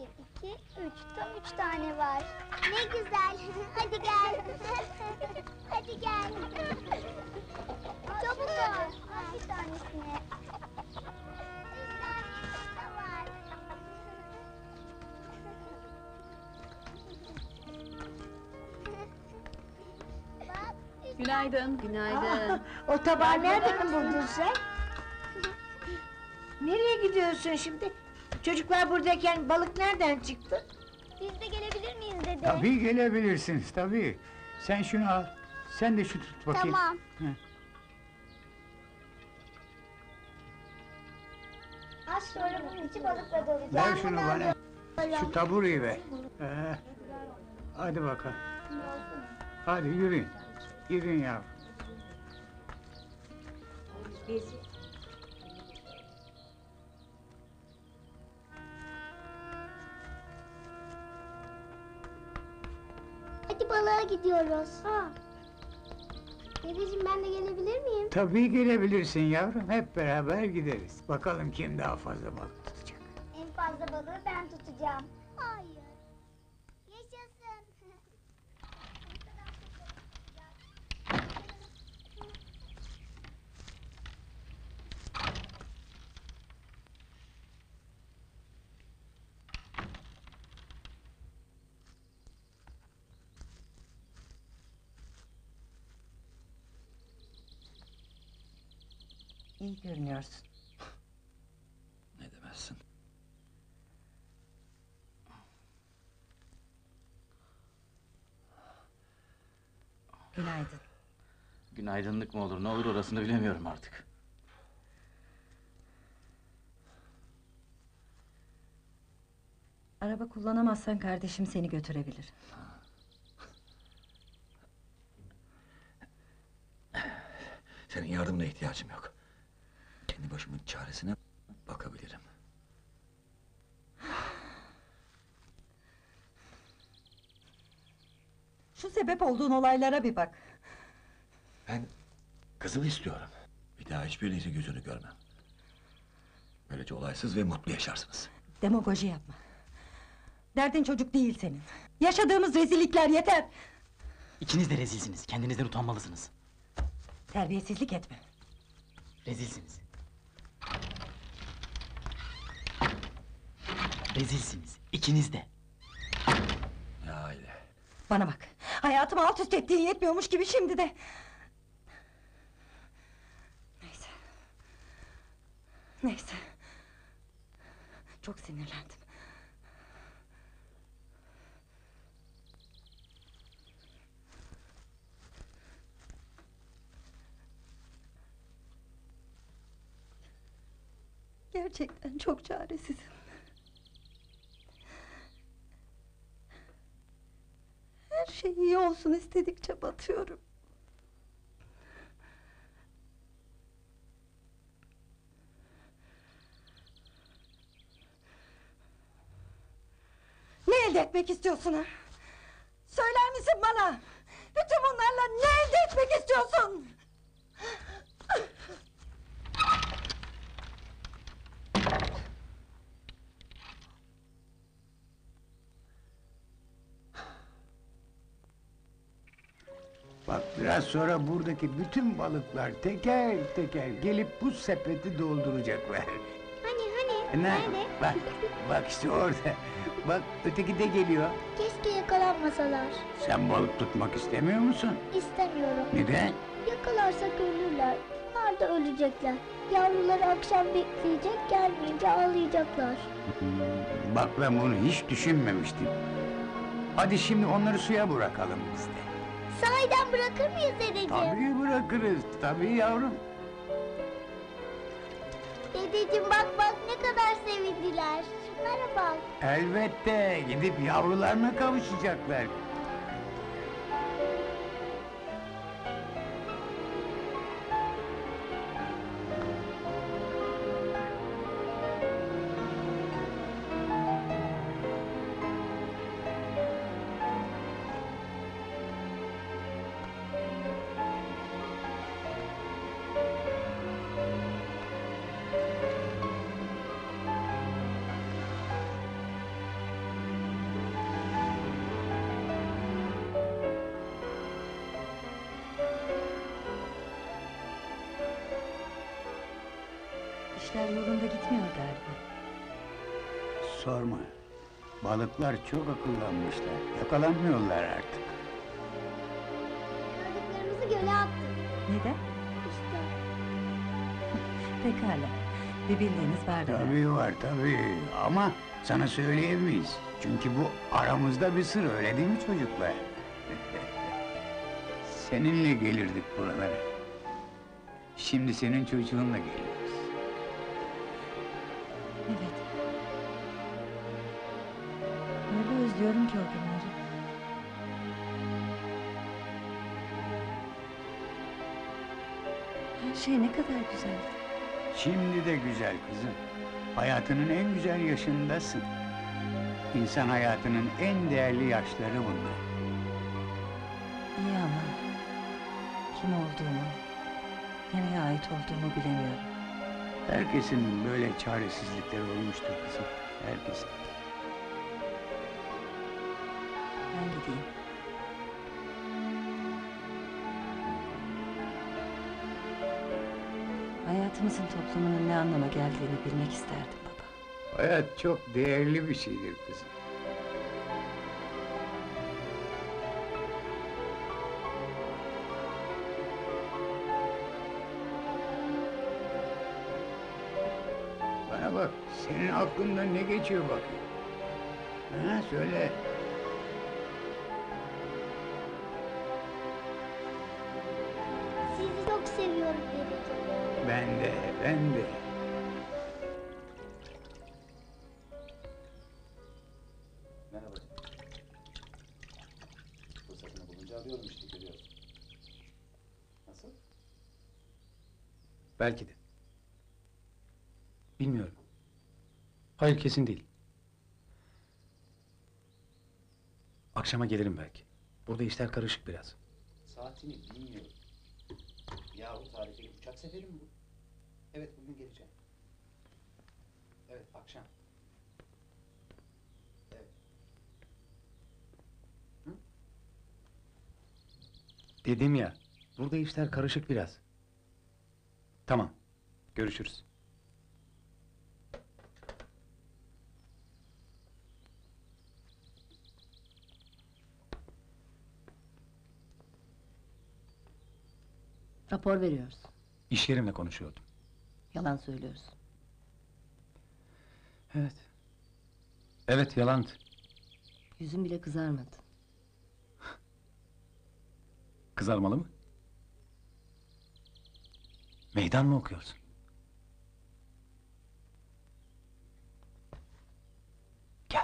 Hadi gel. Çabuk ol. Al bir tanesini. Günaydın. Günaydın. O tabağı nereden buldun sen? Nereye gidiyorsun şimdi? Çocuklar buradayken balık nereden çıktı? Biz de gelebilir miyiz dede? Tabii gelebilirsiniz tabii. Sen şunu al. Sen de şu tut bakayım. Tamam. Heh. Az sonra bunun içi balıkla dolacak. Ver şunu bana. Şu tabureyi ver. Hadi bakalım. Hadi yürüyün. Yürüyün yavrum. Hadi balığa gidiyoruz. Dedeciğim ben de gelebilir miyim? Tabii gelebilirsin yavrum. Hep beraber gideriz. Bakalım kim daha fazla balık tutacak. En fazla balığı ben tutacağım. Hayır. Yaşasın. İyi görünüyorsun. Ne demezsin. Günaydın. Günaydınlık mı olur, ne olur orasını bilemiyorum artık. Araba kullanamazsan kardeşim seni götürebilir. Senin yardımına ihtiyacım yok. Kendi başımın çaresine bakabilirim. Şu sebep olduğun olaylara bir bak. Ben kızımı istiyorum. Bir daha hiçbirinizin yüzünü görmem. Böylece olaysız ve mutlu yaşarsınız. Demagoji yapma. Derdin çocuk değil senin. Yaşadığımız rezillikler yeter. İkiniz de rezilsiniz. Kendinizden utanmalısınız. Terbiyesizlik etme. Rezilsiniz. Rezilsiniz. İkiniz de. Ya aile. Bana bak. Hayatımı alt üst ettiğin yetmiyormuş gibi şimdi de. Neyse. Neyse. Çok sinirlendim. Gerçekten çok çaresizim. Her şey iyi olsun istedikçe batıyorum. Ne elde etmek istiyorsun ha? Söyler misin bana? Bütün bunlarla ne elde etmek istiyorsun? Bak biraz sonra buradaki bütün balıklar teker teker gelip bu sepeti dolduracaklar. Hani Ne? nerede? Bak işte orada. Bak öteki de geliyor. Keşke yakalanmasalar. Sen balık tutmak istemiyor musun? İstemiyorum. Neden? Yakalarsak ölürler. Onlar da ölecekler. Yavruları akşam bekleyecek, gelmeyince ağlayacaklar. Bak ben bunu hiç düşünmemiştim. Hadi şimdi onları suya bırakalım biz de. Sahiden bırakır mıyız dedeciğim? Tabii bırakırız, tabii yavrum. Dedeciğim bak bak ne kadar sevindiler. Şunlara bak. Elbette gidip yavrularına kavuşacaklar. İşler yolunda gitmiyor galiba. Sorma. Balıklar çok akıllanmışlar. Yakalanmıyorlar artık. Gördüklerimizi göle attık. Neden? İşte. Pekala. Bir bildiğiniz vardır. Tabii var tabii. Ama sana söyleyemeyiz. Çünkü bu aramızda bir sır, öyle değil mi çocuklar? Seninle gelirdik buralara. Şimdi senin çocuğunla geliyoruz. Evet. Öyle özlüyorum ki o günleri. Her şey ne kadar güzeldi. Şimdi de güzel kızım. Hayatının en güzel yaşındasın. İnsan hayatının en değerli yaşları bunlar. İyi ama kim olduğumu, nereye ait olduğumu bilemiyorum. Herkesin böyle çaresizlikleri olmuştur kızım. Herkesin. Ben gideyim. Hayatımızın toplumunun ne anlama geldiğini bilmek isterdim baba. Hayat çok değerli bir şeydir kızım. Bana bak, senin aklında ne geçiyor bakayım? Ha, söyle. Sizi çok seviyorum dedeciğim. Ben de. Merhaba. Fırsatını bulunca arıyorum işte, görüyorsun. Nasıl? Belki de. Bilmiyorum. Hayır, kesin değil. Akşama gelirim belki. Burada işler karışık biraz. Saatini bilmiyorum. Yahu tarifeli uçak seferi mi bu? Evet, bugün geleceğim. Evet, akşam. Evet. Hı? Dedim ya, burada işler karışık biraz. Tamam, görüşürüz. Rapor veriyoruz. İş yerimle konuşuyordum. Yalan söylüyoruz. Evet. Evet, yalandı. Yüzün bile kızarmadı. Kızarmalı mı? Meydan mı okuyorsun? Gel.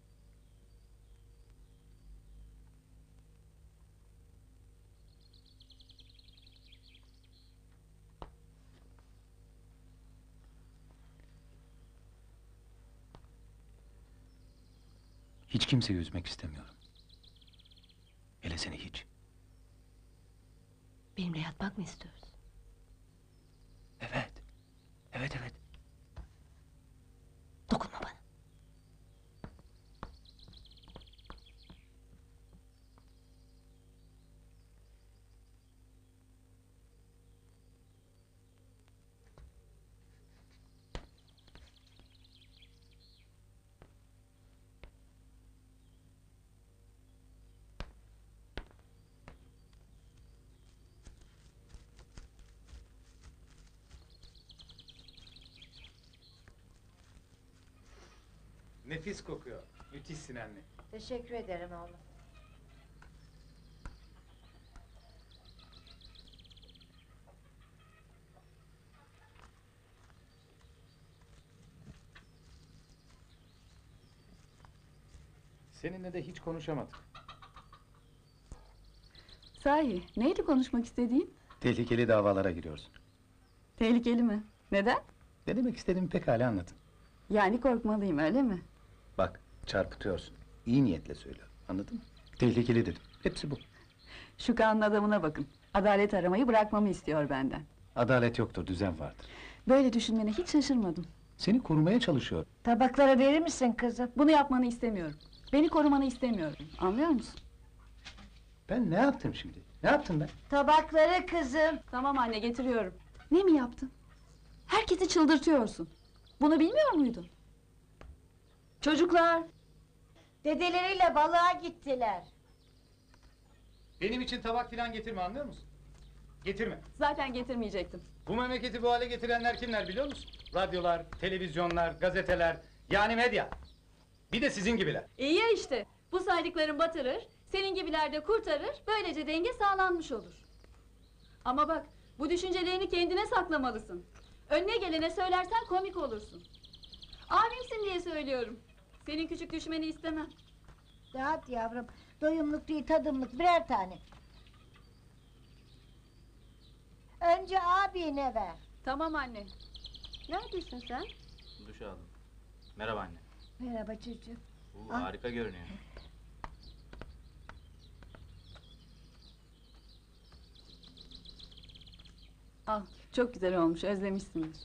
Hiç kimseyi üzmek istemiyorum. Hele seni hiç. Benimle yatmak mı istiyorsun? Evet. Evet. Dokunma bana. Nefis kokuyor. Müthişsin anne. Teşekkür ederim oğlum. Seninle de hiç konuşamadık. Sahi, neydi konuşmak istediğin? Tehlikeli davalara giriyorsun. Tehlikeli mi? Neden? Ne demek istediğimi pekala anladın. Yani korkmalıyım, öyle mi? Bak, çarpıtıyorsun. İyi niyetle söylüyorum. Anladın mı? Tehlikeli dedim. Hepsi bu. Şu kanun adamına bakın. Adalet aramayı bırakmamı istiyor benden. Adalet yoktur, düzen vardır. Böyle düşünmene hiç şaşırmadım. Seni korumaya çalışıyor. Tabakları verir misin kızım? Bunu yapmanı istemiyorum. Beni korumanı istemiyorum. Anlıyor musun? Ben ne yaptım şimdi? Ne yaptım ben? Tabakları kızım. Tamam anne, getiriyorum. Ne mi yaptın? Herkesi çıldırtıyorsun. Bunu bilmiyor muydun? Çocuklar! Dedeleriyle balığa gittiler. Benim için tabak filan getirme, anlıyor musun? Getirme. Zaten getirmeyecektim. Bu memleketi bu hale getirenler kimler biliyor musun? Radyolar, televizyonlar, gazeteler, yani medya. Bir de sizin gibiler. İyi ya işte. Bu saydıkların batırır, senin gibiler de kurtarır, böylece denge sağlanmış olur. Ama bak, bu düşüncelerini kendine saklamalısın. Önüne gelene söylersen komik olursun. Abimsin diye söylüyorum. Senin küçük düşmeni istemem. Rahat yavrum. Doyumluk değil tadımlık birer tane. Önce abine ver. Tamam anne. Neredesin sen? Duş aldım. Merhaba anne. Merhaba çocuğum. Oo, harika görünüyor. Al, çok güzel olmuş, özlemişsindir.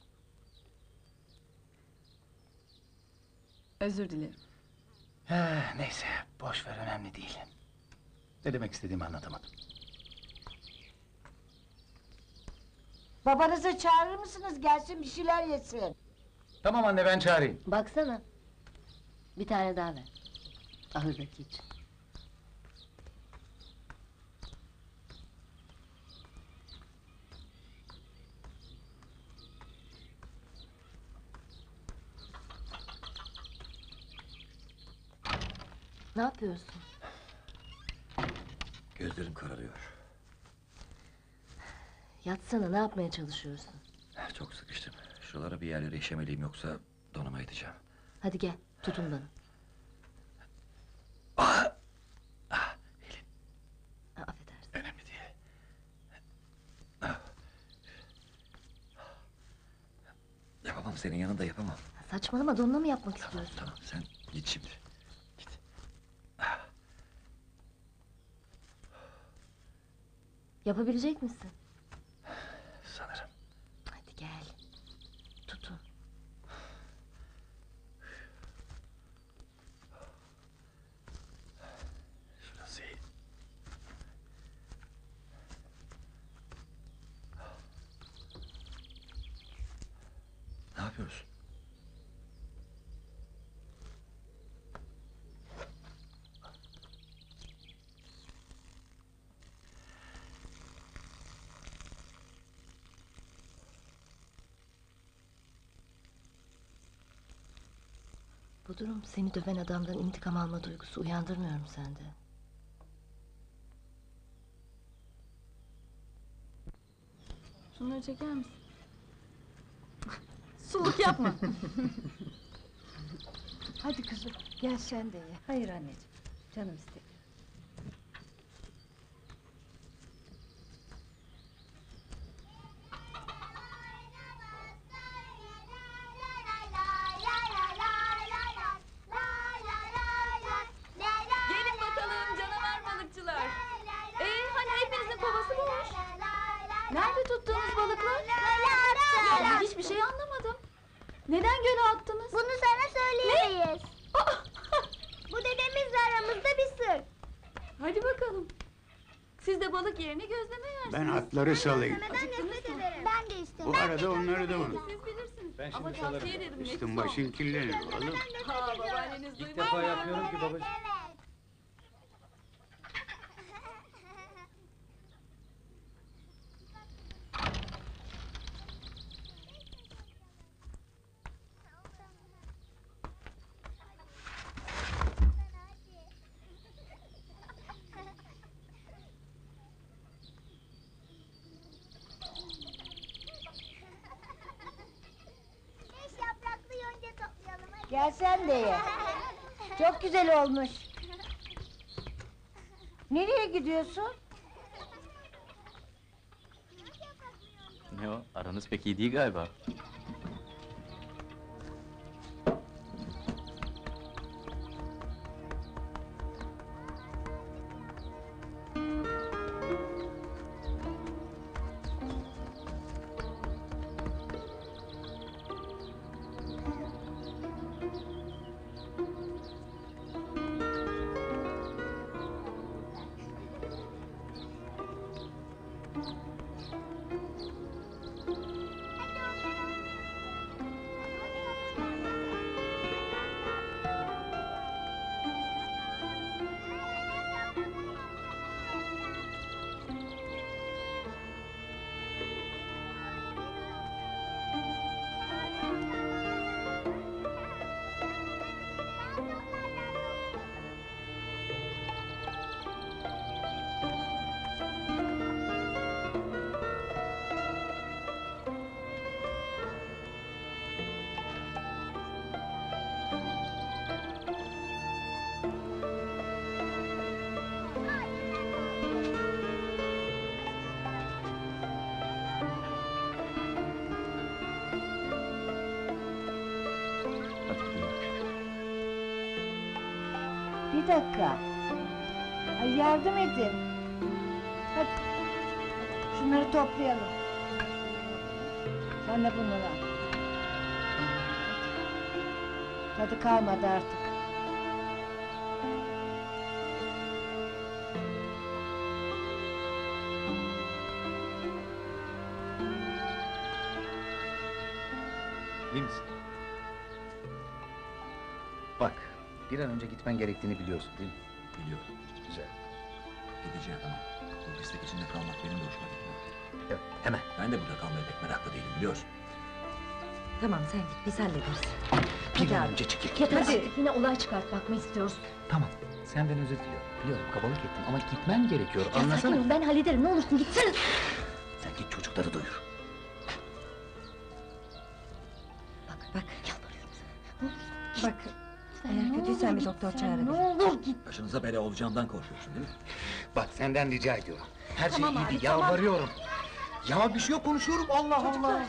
Özür dilerim. Neyse, boş ver, önemli değil. Ne demek istediğimi anlatamadım. Babanızı çağırır mısınız? Gelsin bir şeyler yesin. Tamam anne, ben çağırayım. Baksana. Bir tane daha ver. Ahırdaki için. Ne yapıyorsun? Gözlerim kararıyor. Yatsana, ne yapmaya çalışıyorsun? Çok sıkıştım. Şuralara bir yerlere işemeliyim, yoksa donuma yeteceğim. Hadi gel, tutun bana. Elin. Affedersin. Önemli değil. Yapamam, senin yanında yapamam. Saçmalama, donla mı yapmak istiyorsun? Tamam, sen git şimdi. Git. Yapabilecek misin? Sanırım. Hadi gel. Tutun. Şurası iyi. Ne yapıyorsun? Bu durum seni döven adamdan intikam alma duygusu uyandırmıyor mu sende? Şunları çeker misin? Suluk yapma. Hadi kızım gel sen de ye. Hayır anneciğim. Canım istedi. Gelin bakalım canavar balıkçılar. Hani hepinizin kovası boş. Nerede tuttuğunuz balıklar? Ya ben hiçbir şey anlamadım. Neden göle attınız? Bunu sana söyleyemeyiz. Bu dedemizle aramızda bir sır. Hadi bakalım. Siz de balık yerine gözleme yersiniz. Ben atları salayım. Neden nefret ederim? Ben de istemem. Bu arada onları da unut. Siz bilirsiniz. Ben Ama şimdi salarım. tavsiye ederim. nefis Üstün olmuş. başın kirlenir oğlum. Ha babaanneniz İlk duymaz. defa yapıyorum ki babacığım. Beş yapraklı yonca toplayalım hadi. Gel sen de ye. Çok güzel olmuş. Nereye gidiyorsun? Ne o? Aranız pek iyi değil galiba. Bir dakika. Ay yardım edin. Hadi. Şunları toplayalım. Sen de bunları al. Tadı kalmadı artık. İyi misin? Bak, bir an önce gitmen gerektiğini biliyorsun değil mi? Biliyorum. Güzel. Gideceğim ama bu pislik içinde kalmak benim de hoşuma gitmiyor. Evet, hemen. Ben de burada kalmaya pek meraklı değilim biliyorsun. Tamam sen git biz hallederiz. Bir an abi. önce çekil. Yeter artık yine olay çıkartmak mı istiyoruz? Tamam, senden özür diliyorum. Biliyorum, kabalık ettim ama gitmen gerekiyor. Ya sakin Anlasana. ol ben hallederim ne olursun gitsene. Sen git çocukları doyur. Bak yalvarıyorum sana. Ne olursun Bak, eğer kötüysen bir doktor çağırabilir. Ne olur git. Başınıza bela olacağımdan korkuyorsun değil mi? Bak senden rica ediyorum. Her Tamam şey abi, iyiydi, tamam. yalvarıyorum. Ya bir şey yok konuşuyorum, Allah Allah.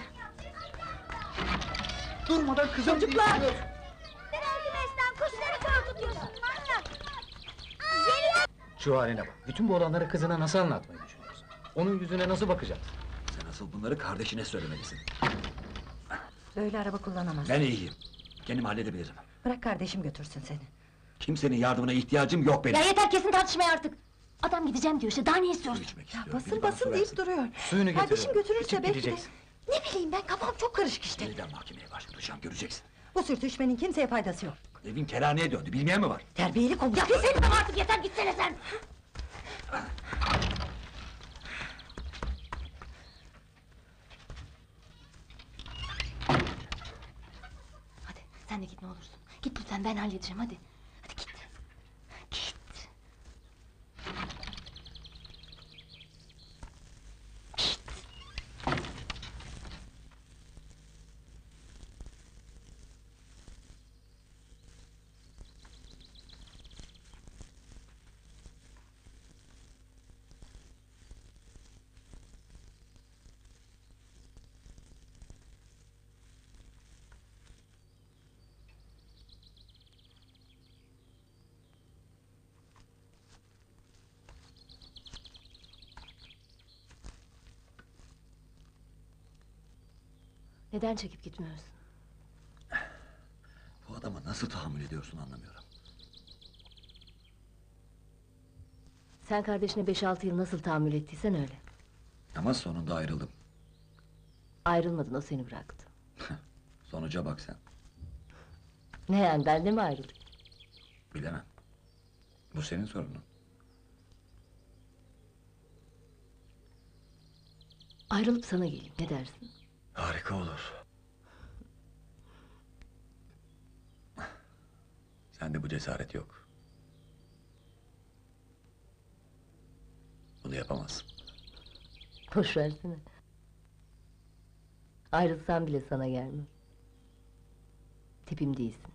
Durmadan kızım. Çocuklar! Sen Mestan kuşları korkutuyorsun manyak. Zeliha! Şu haline bak, bütün bu olanları kızına nasıl anlatmayı düşünüyorsun? Onun yüzüne nasıl bakacaksın? Sen asıl bunları kardeşine söylemelisin. Böyle araba kullanamazsın. Ben iyiyim. Kendim halledebilirim. Bırak kardeşim götürsün seni. Kimsenin yardımına ihtiyacım yok benim. Ya yeter kesin tartışmayı artık. Adam gideceğim diyor işte daha ne istiyorsun? İçmek Ya istiyorum. basın Biri bana basın su deyip versin. duruyor. Suyunu Kardeşim getiriyorum. götürürse İçip belki de... gideceksin. Ne bileyim ben kafam çok karışık işte. Yeniden mahkemeye başvuracağım göreceksin. Bu sürtüşmenin kimseye faydası yok. Evim kerhaneye döndü bilmeyen mi var? Terbiyeli kol. Ya kesin tamam artık yeter gitsene sen. Hadi sen de git ne olursun. Git lütfen ben halledeceğim hadi. Hadi git. Git. Neden çekip gitmiyorsun? Bu adama nasıl tahammül ediyorsun anlamıyorum. Sen kardeşine 5-6 yıl nasıl tahammül ettiysen öyle. Ama sonunda ayrıldım. Ayrılmadın o seni bıraktı. Sonuca bak sen. Ne yani ben de mi ayrıldım? Bilemem. Bu senin sorunun. Ayrılıp sana geleyim ne dersin? Harika olur. Sende bu cesaret yok. Bunu yapamazsın. Boş versene. Ayrılsam bile sana gelmem. Tipim değilsin.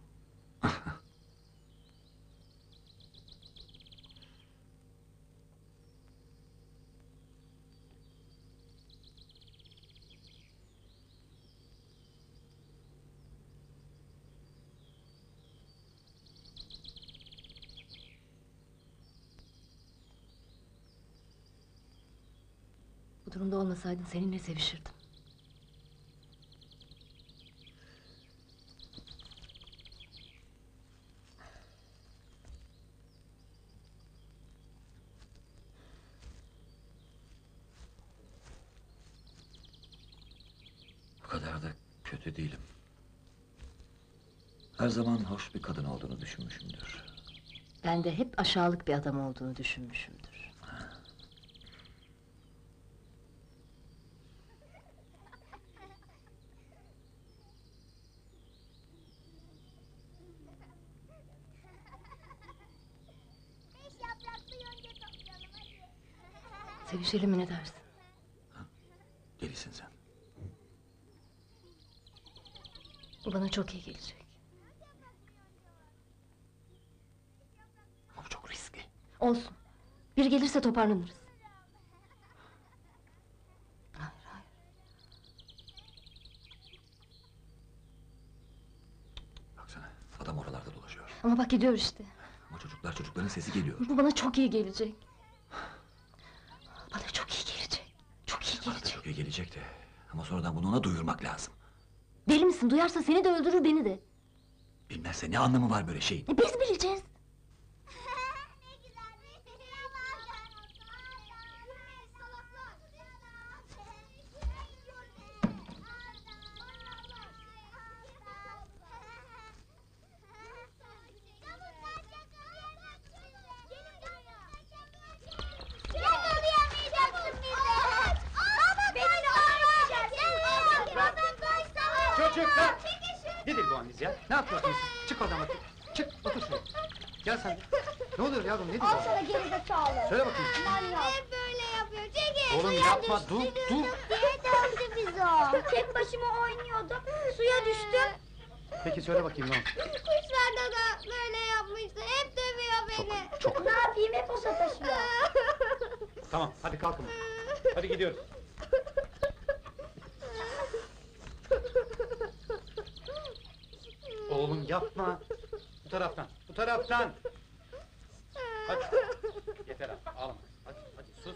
Bu durumda olmasaydın seninle sevişirdim. Bu kadar da kötü değilim. Her zaman hoş bir kadın olduğunu düşünmüşümdür. Ben de hep aşağılık bir adam olduğunu düşünmüşümdür. Beş yapraklı yonca toplayalım hadi. Sevişelim mi ne dersin? Delisin sen. Bu bana çok iyi gelecek. Ama bu çok riskli. Olsun. Biri gelirse toparlanırız. Hayır, hayır. Baksana adam oralarda dolaşıyor. Ama bak gidiyor işte. Ama çocuk çocukların sesi geliyor. Bu bana çok iyi gelecek. Bana çok iyi gelecek. Çok iyi Bana da gelecek. çok iyi gelecekti. Ama sonradan bunu ona duyurmak lazım. Deli misin? Duyarsa seni de öldürür, beni de. Bilmezse ne anlamı var böyle şeyin? Biz bileceğiz. Çocuklar! Nedir bu haliniz ya? Ne yapıyorsunuz siz? Çık oradan bakayım. Çık, otur şuraya. Gel sen de. Ne oluyor yavrum, nedir Al bu? sana gerizekalı. Söyle bakayım. Manyak. Hep böyle yapıyor. Çekil. Oğlum suya yapma, düştü, dur, dur. diye dövdü bizi o. Tek başıma oynuyordum. Suya düştüm. Peki söyle bakayım ne oldu? Kuşlarda da böyle yapmıştı. Hep dövüyor beni. çok. Ne yapayım, hep o sataşıyor. Tamam, hadi kalkın. Hadi gidiyoruz. Oğlum yapma. Bu taraftan, bu taraftan. Hadi. Yeter artık, ağlama. Hadi, hadi sus.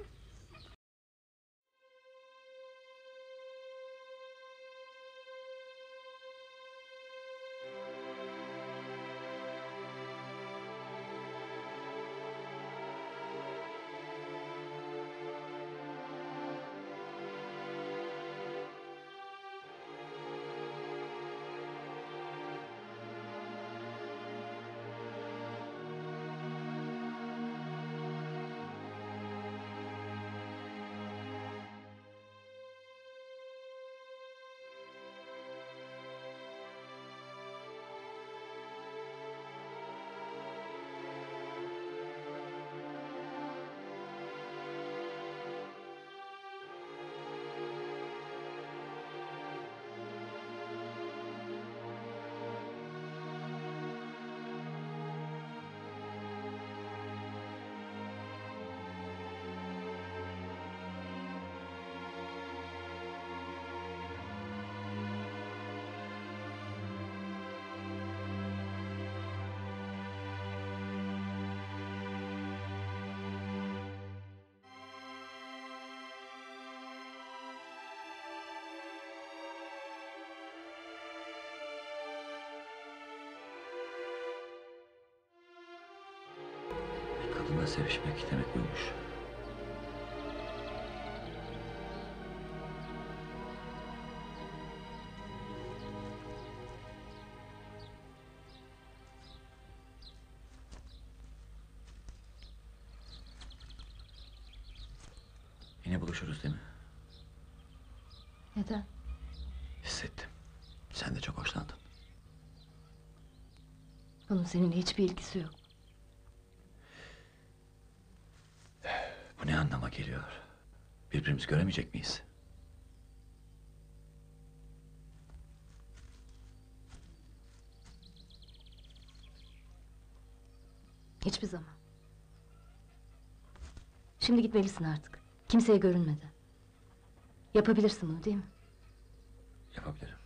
Kadınla sevişmek demek buymuş. Yine buluşuruz değil mi? Neden? Hissettim. Sen de çok hoşlandın. Bunun seninle hiçbir ilgisi yok. Bu ne anlama geliyor? Birbirimizi göremeyecek miyiz? Hiçbir zaman. Şimdi gitmelisin artık. Kimseye görünmeden. Yapabilirsin bunu, değil mi? Yapabilirim.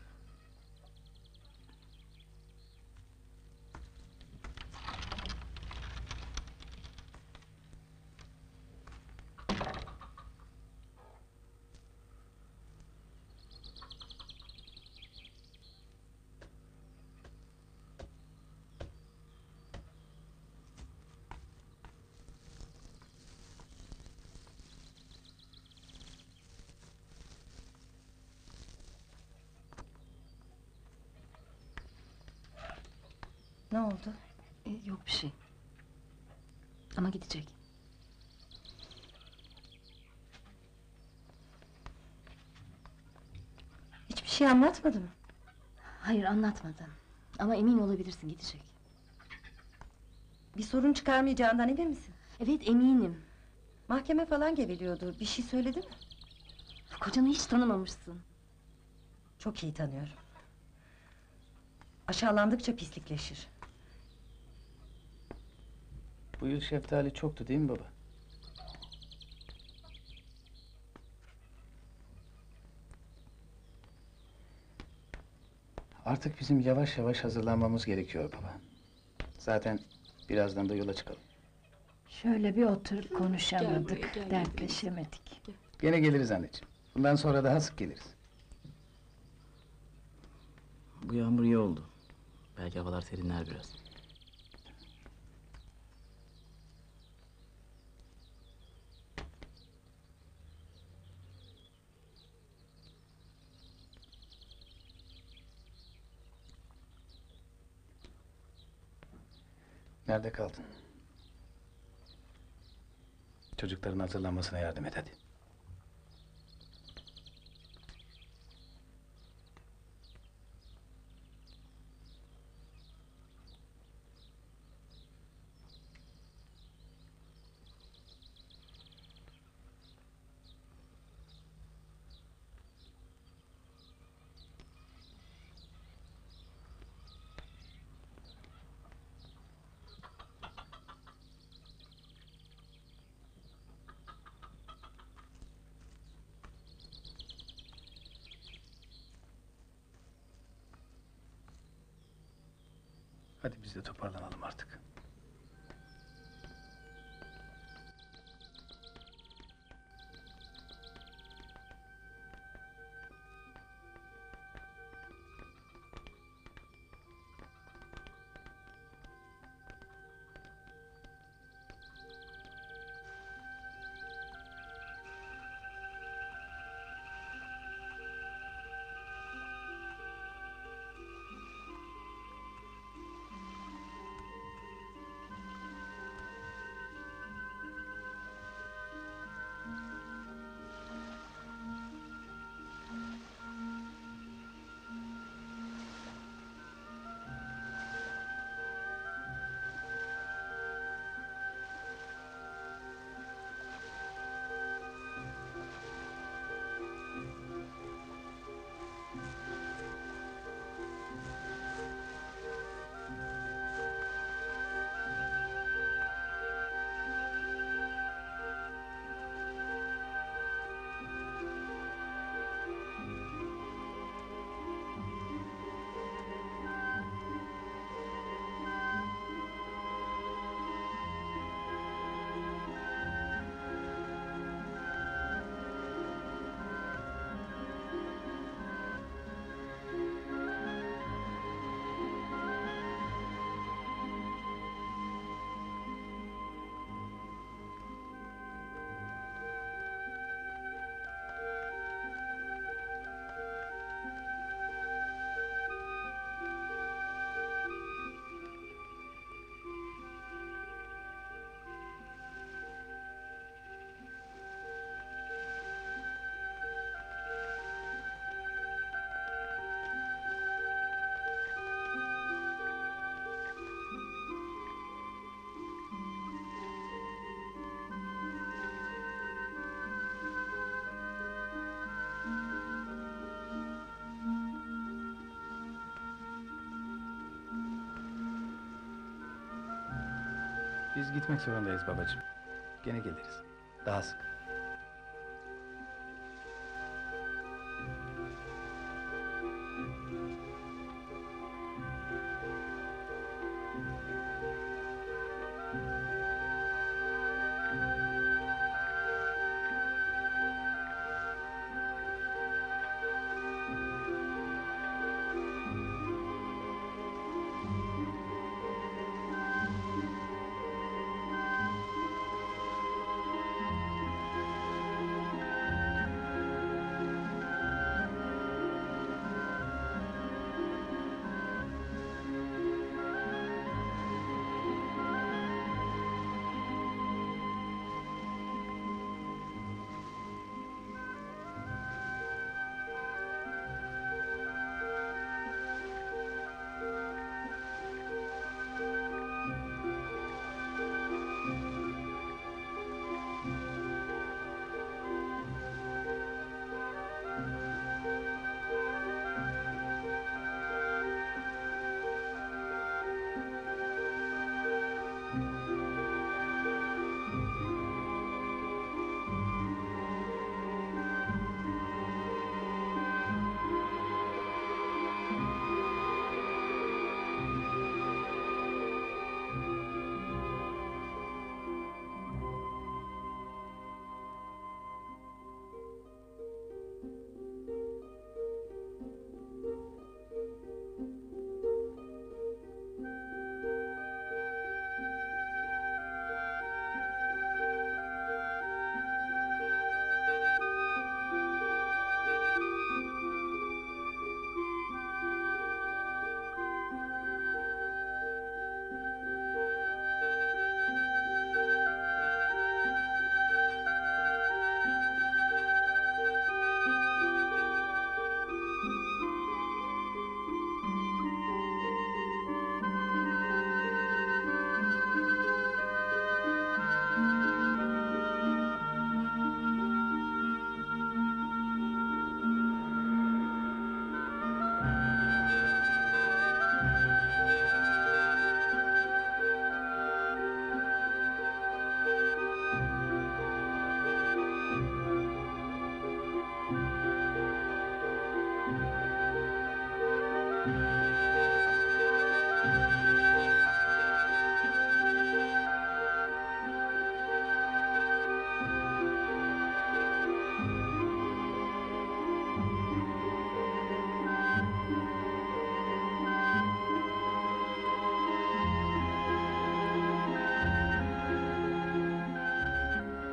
Ne oldu? Yok bir şey. Ama gidecek. Hiçbir şey anlatmadı mı? Hayır, anlatmadı. Ama emin olabilirsin, gidecek. Bir sorun çıkarmayacağından emin misin? Evet, eminim. Mahkeme falan geliyordu. Bir şey söyledi mi? Kocanı hiç tanımamışsın. Çok iyi tanıyorum. Aşağılandıkça pislikleşir. Bu yıl şeftali çoktu değil mi baba? Artık bizim yavaş yavaş hazırlanmamız gerekiyor baba. Zaten Birazdan da yola çıkalım. Şöyle bir oturup konuşamadık, Gel buraya, gel, dertleşemedik. Gene geliriz anneciğim. Bundan sonra daha sık geliriz. Bu yağmur iyi oldu. Belki havalar serinler biraz. Nerede kaldın? Çocukların hazırlanmasına yardım et hadi. Hadi biz de toparlanalım artık. Biz gitmek zorundayız babacığım. Gene geliriz. Daha sık.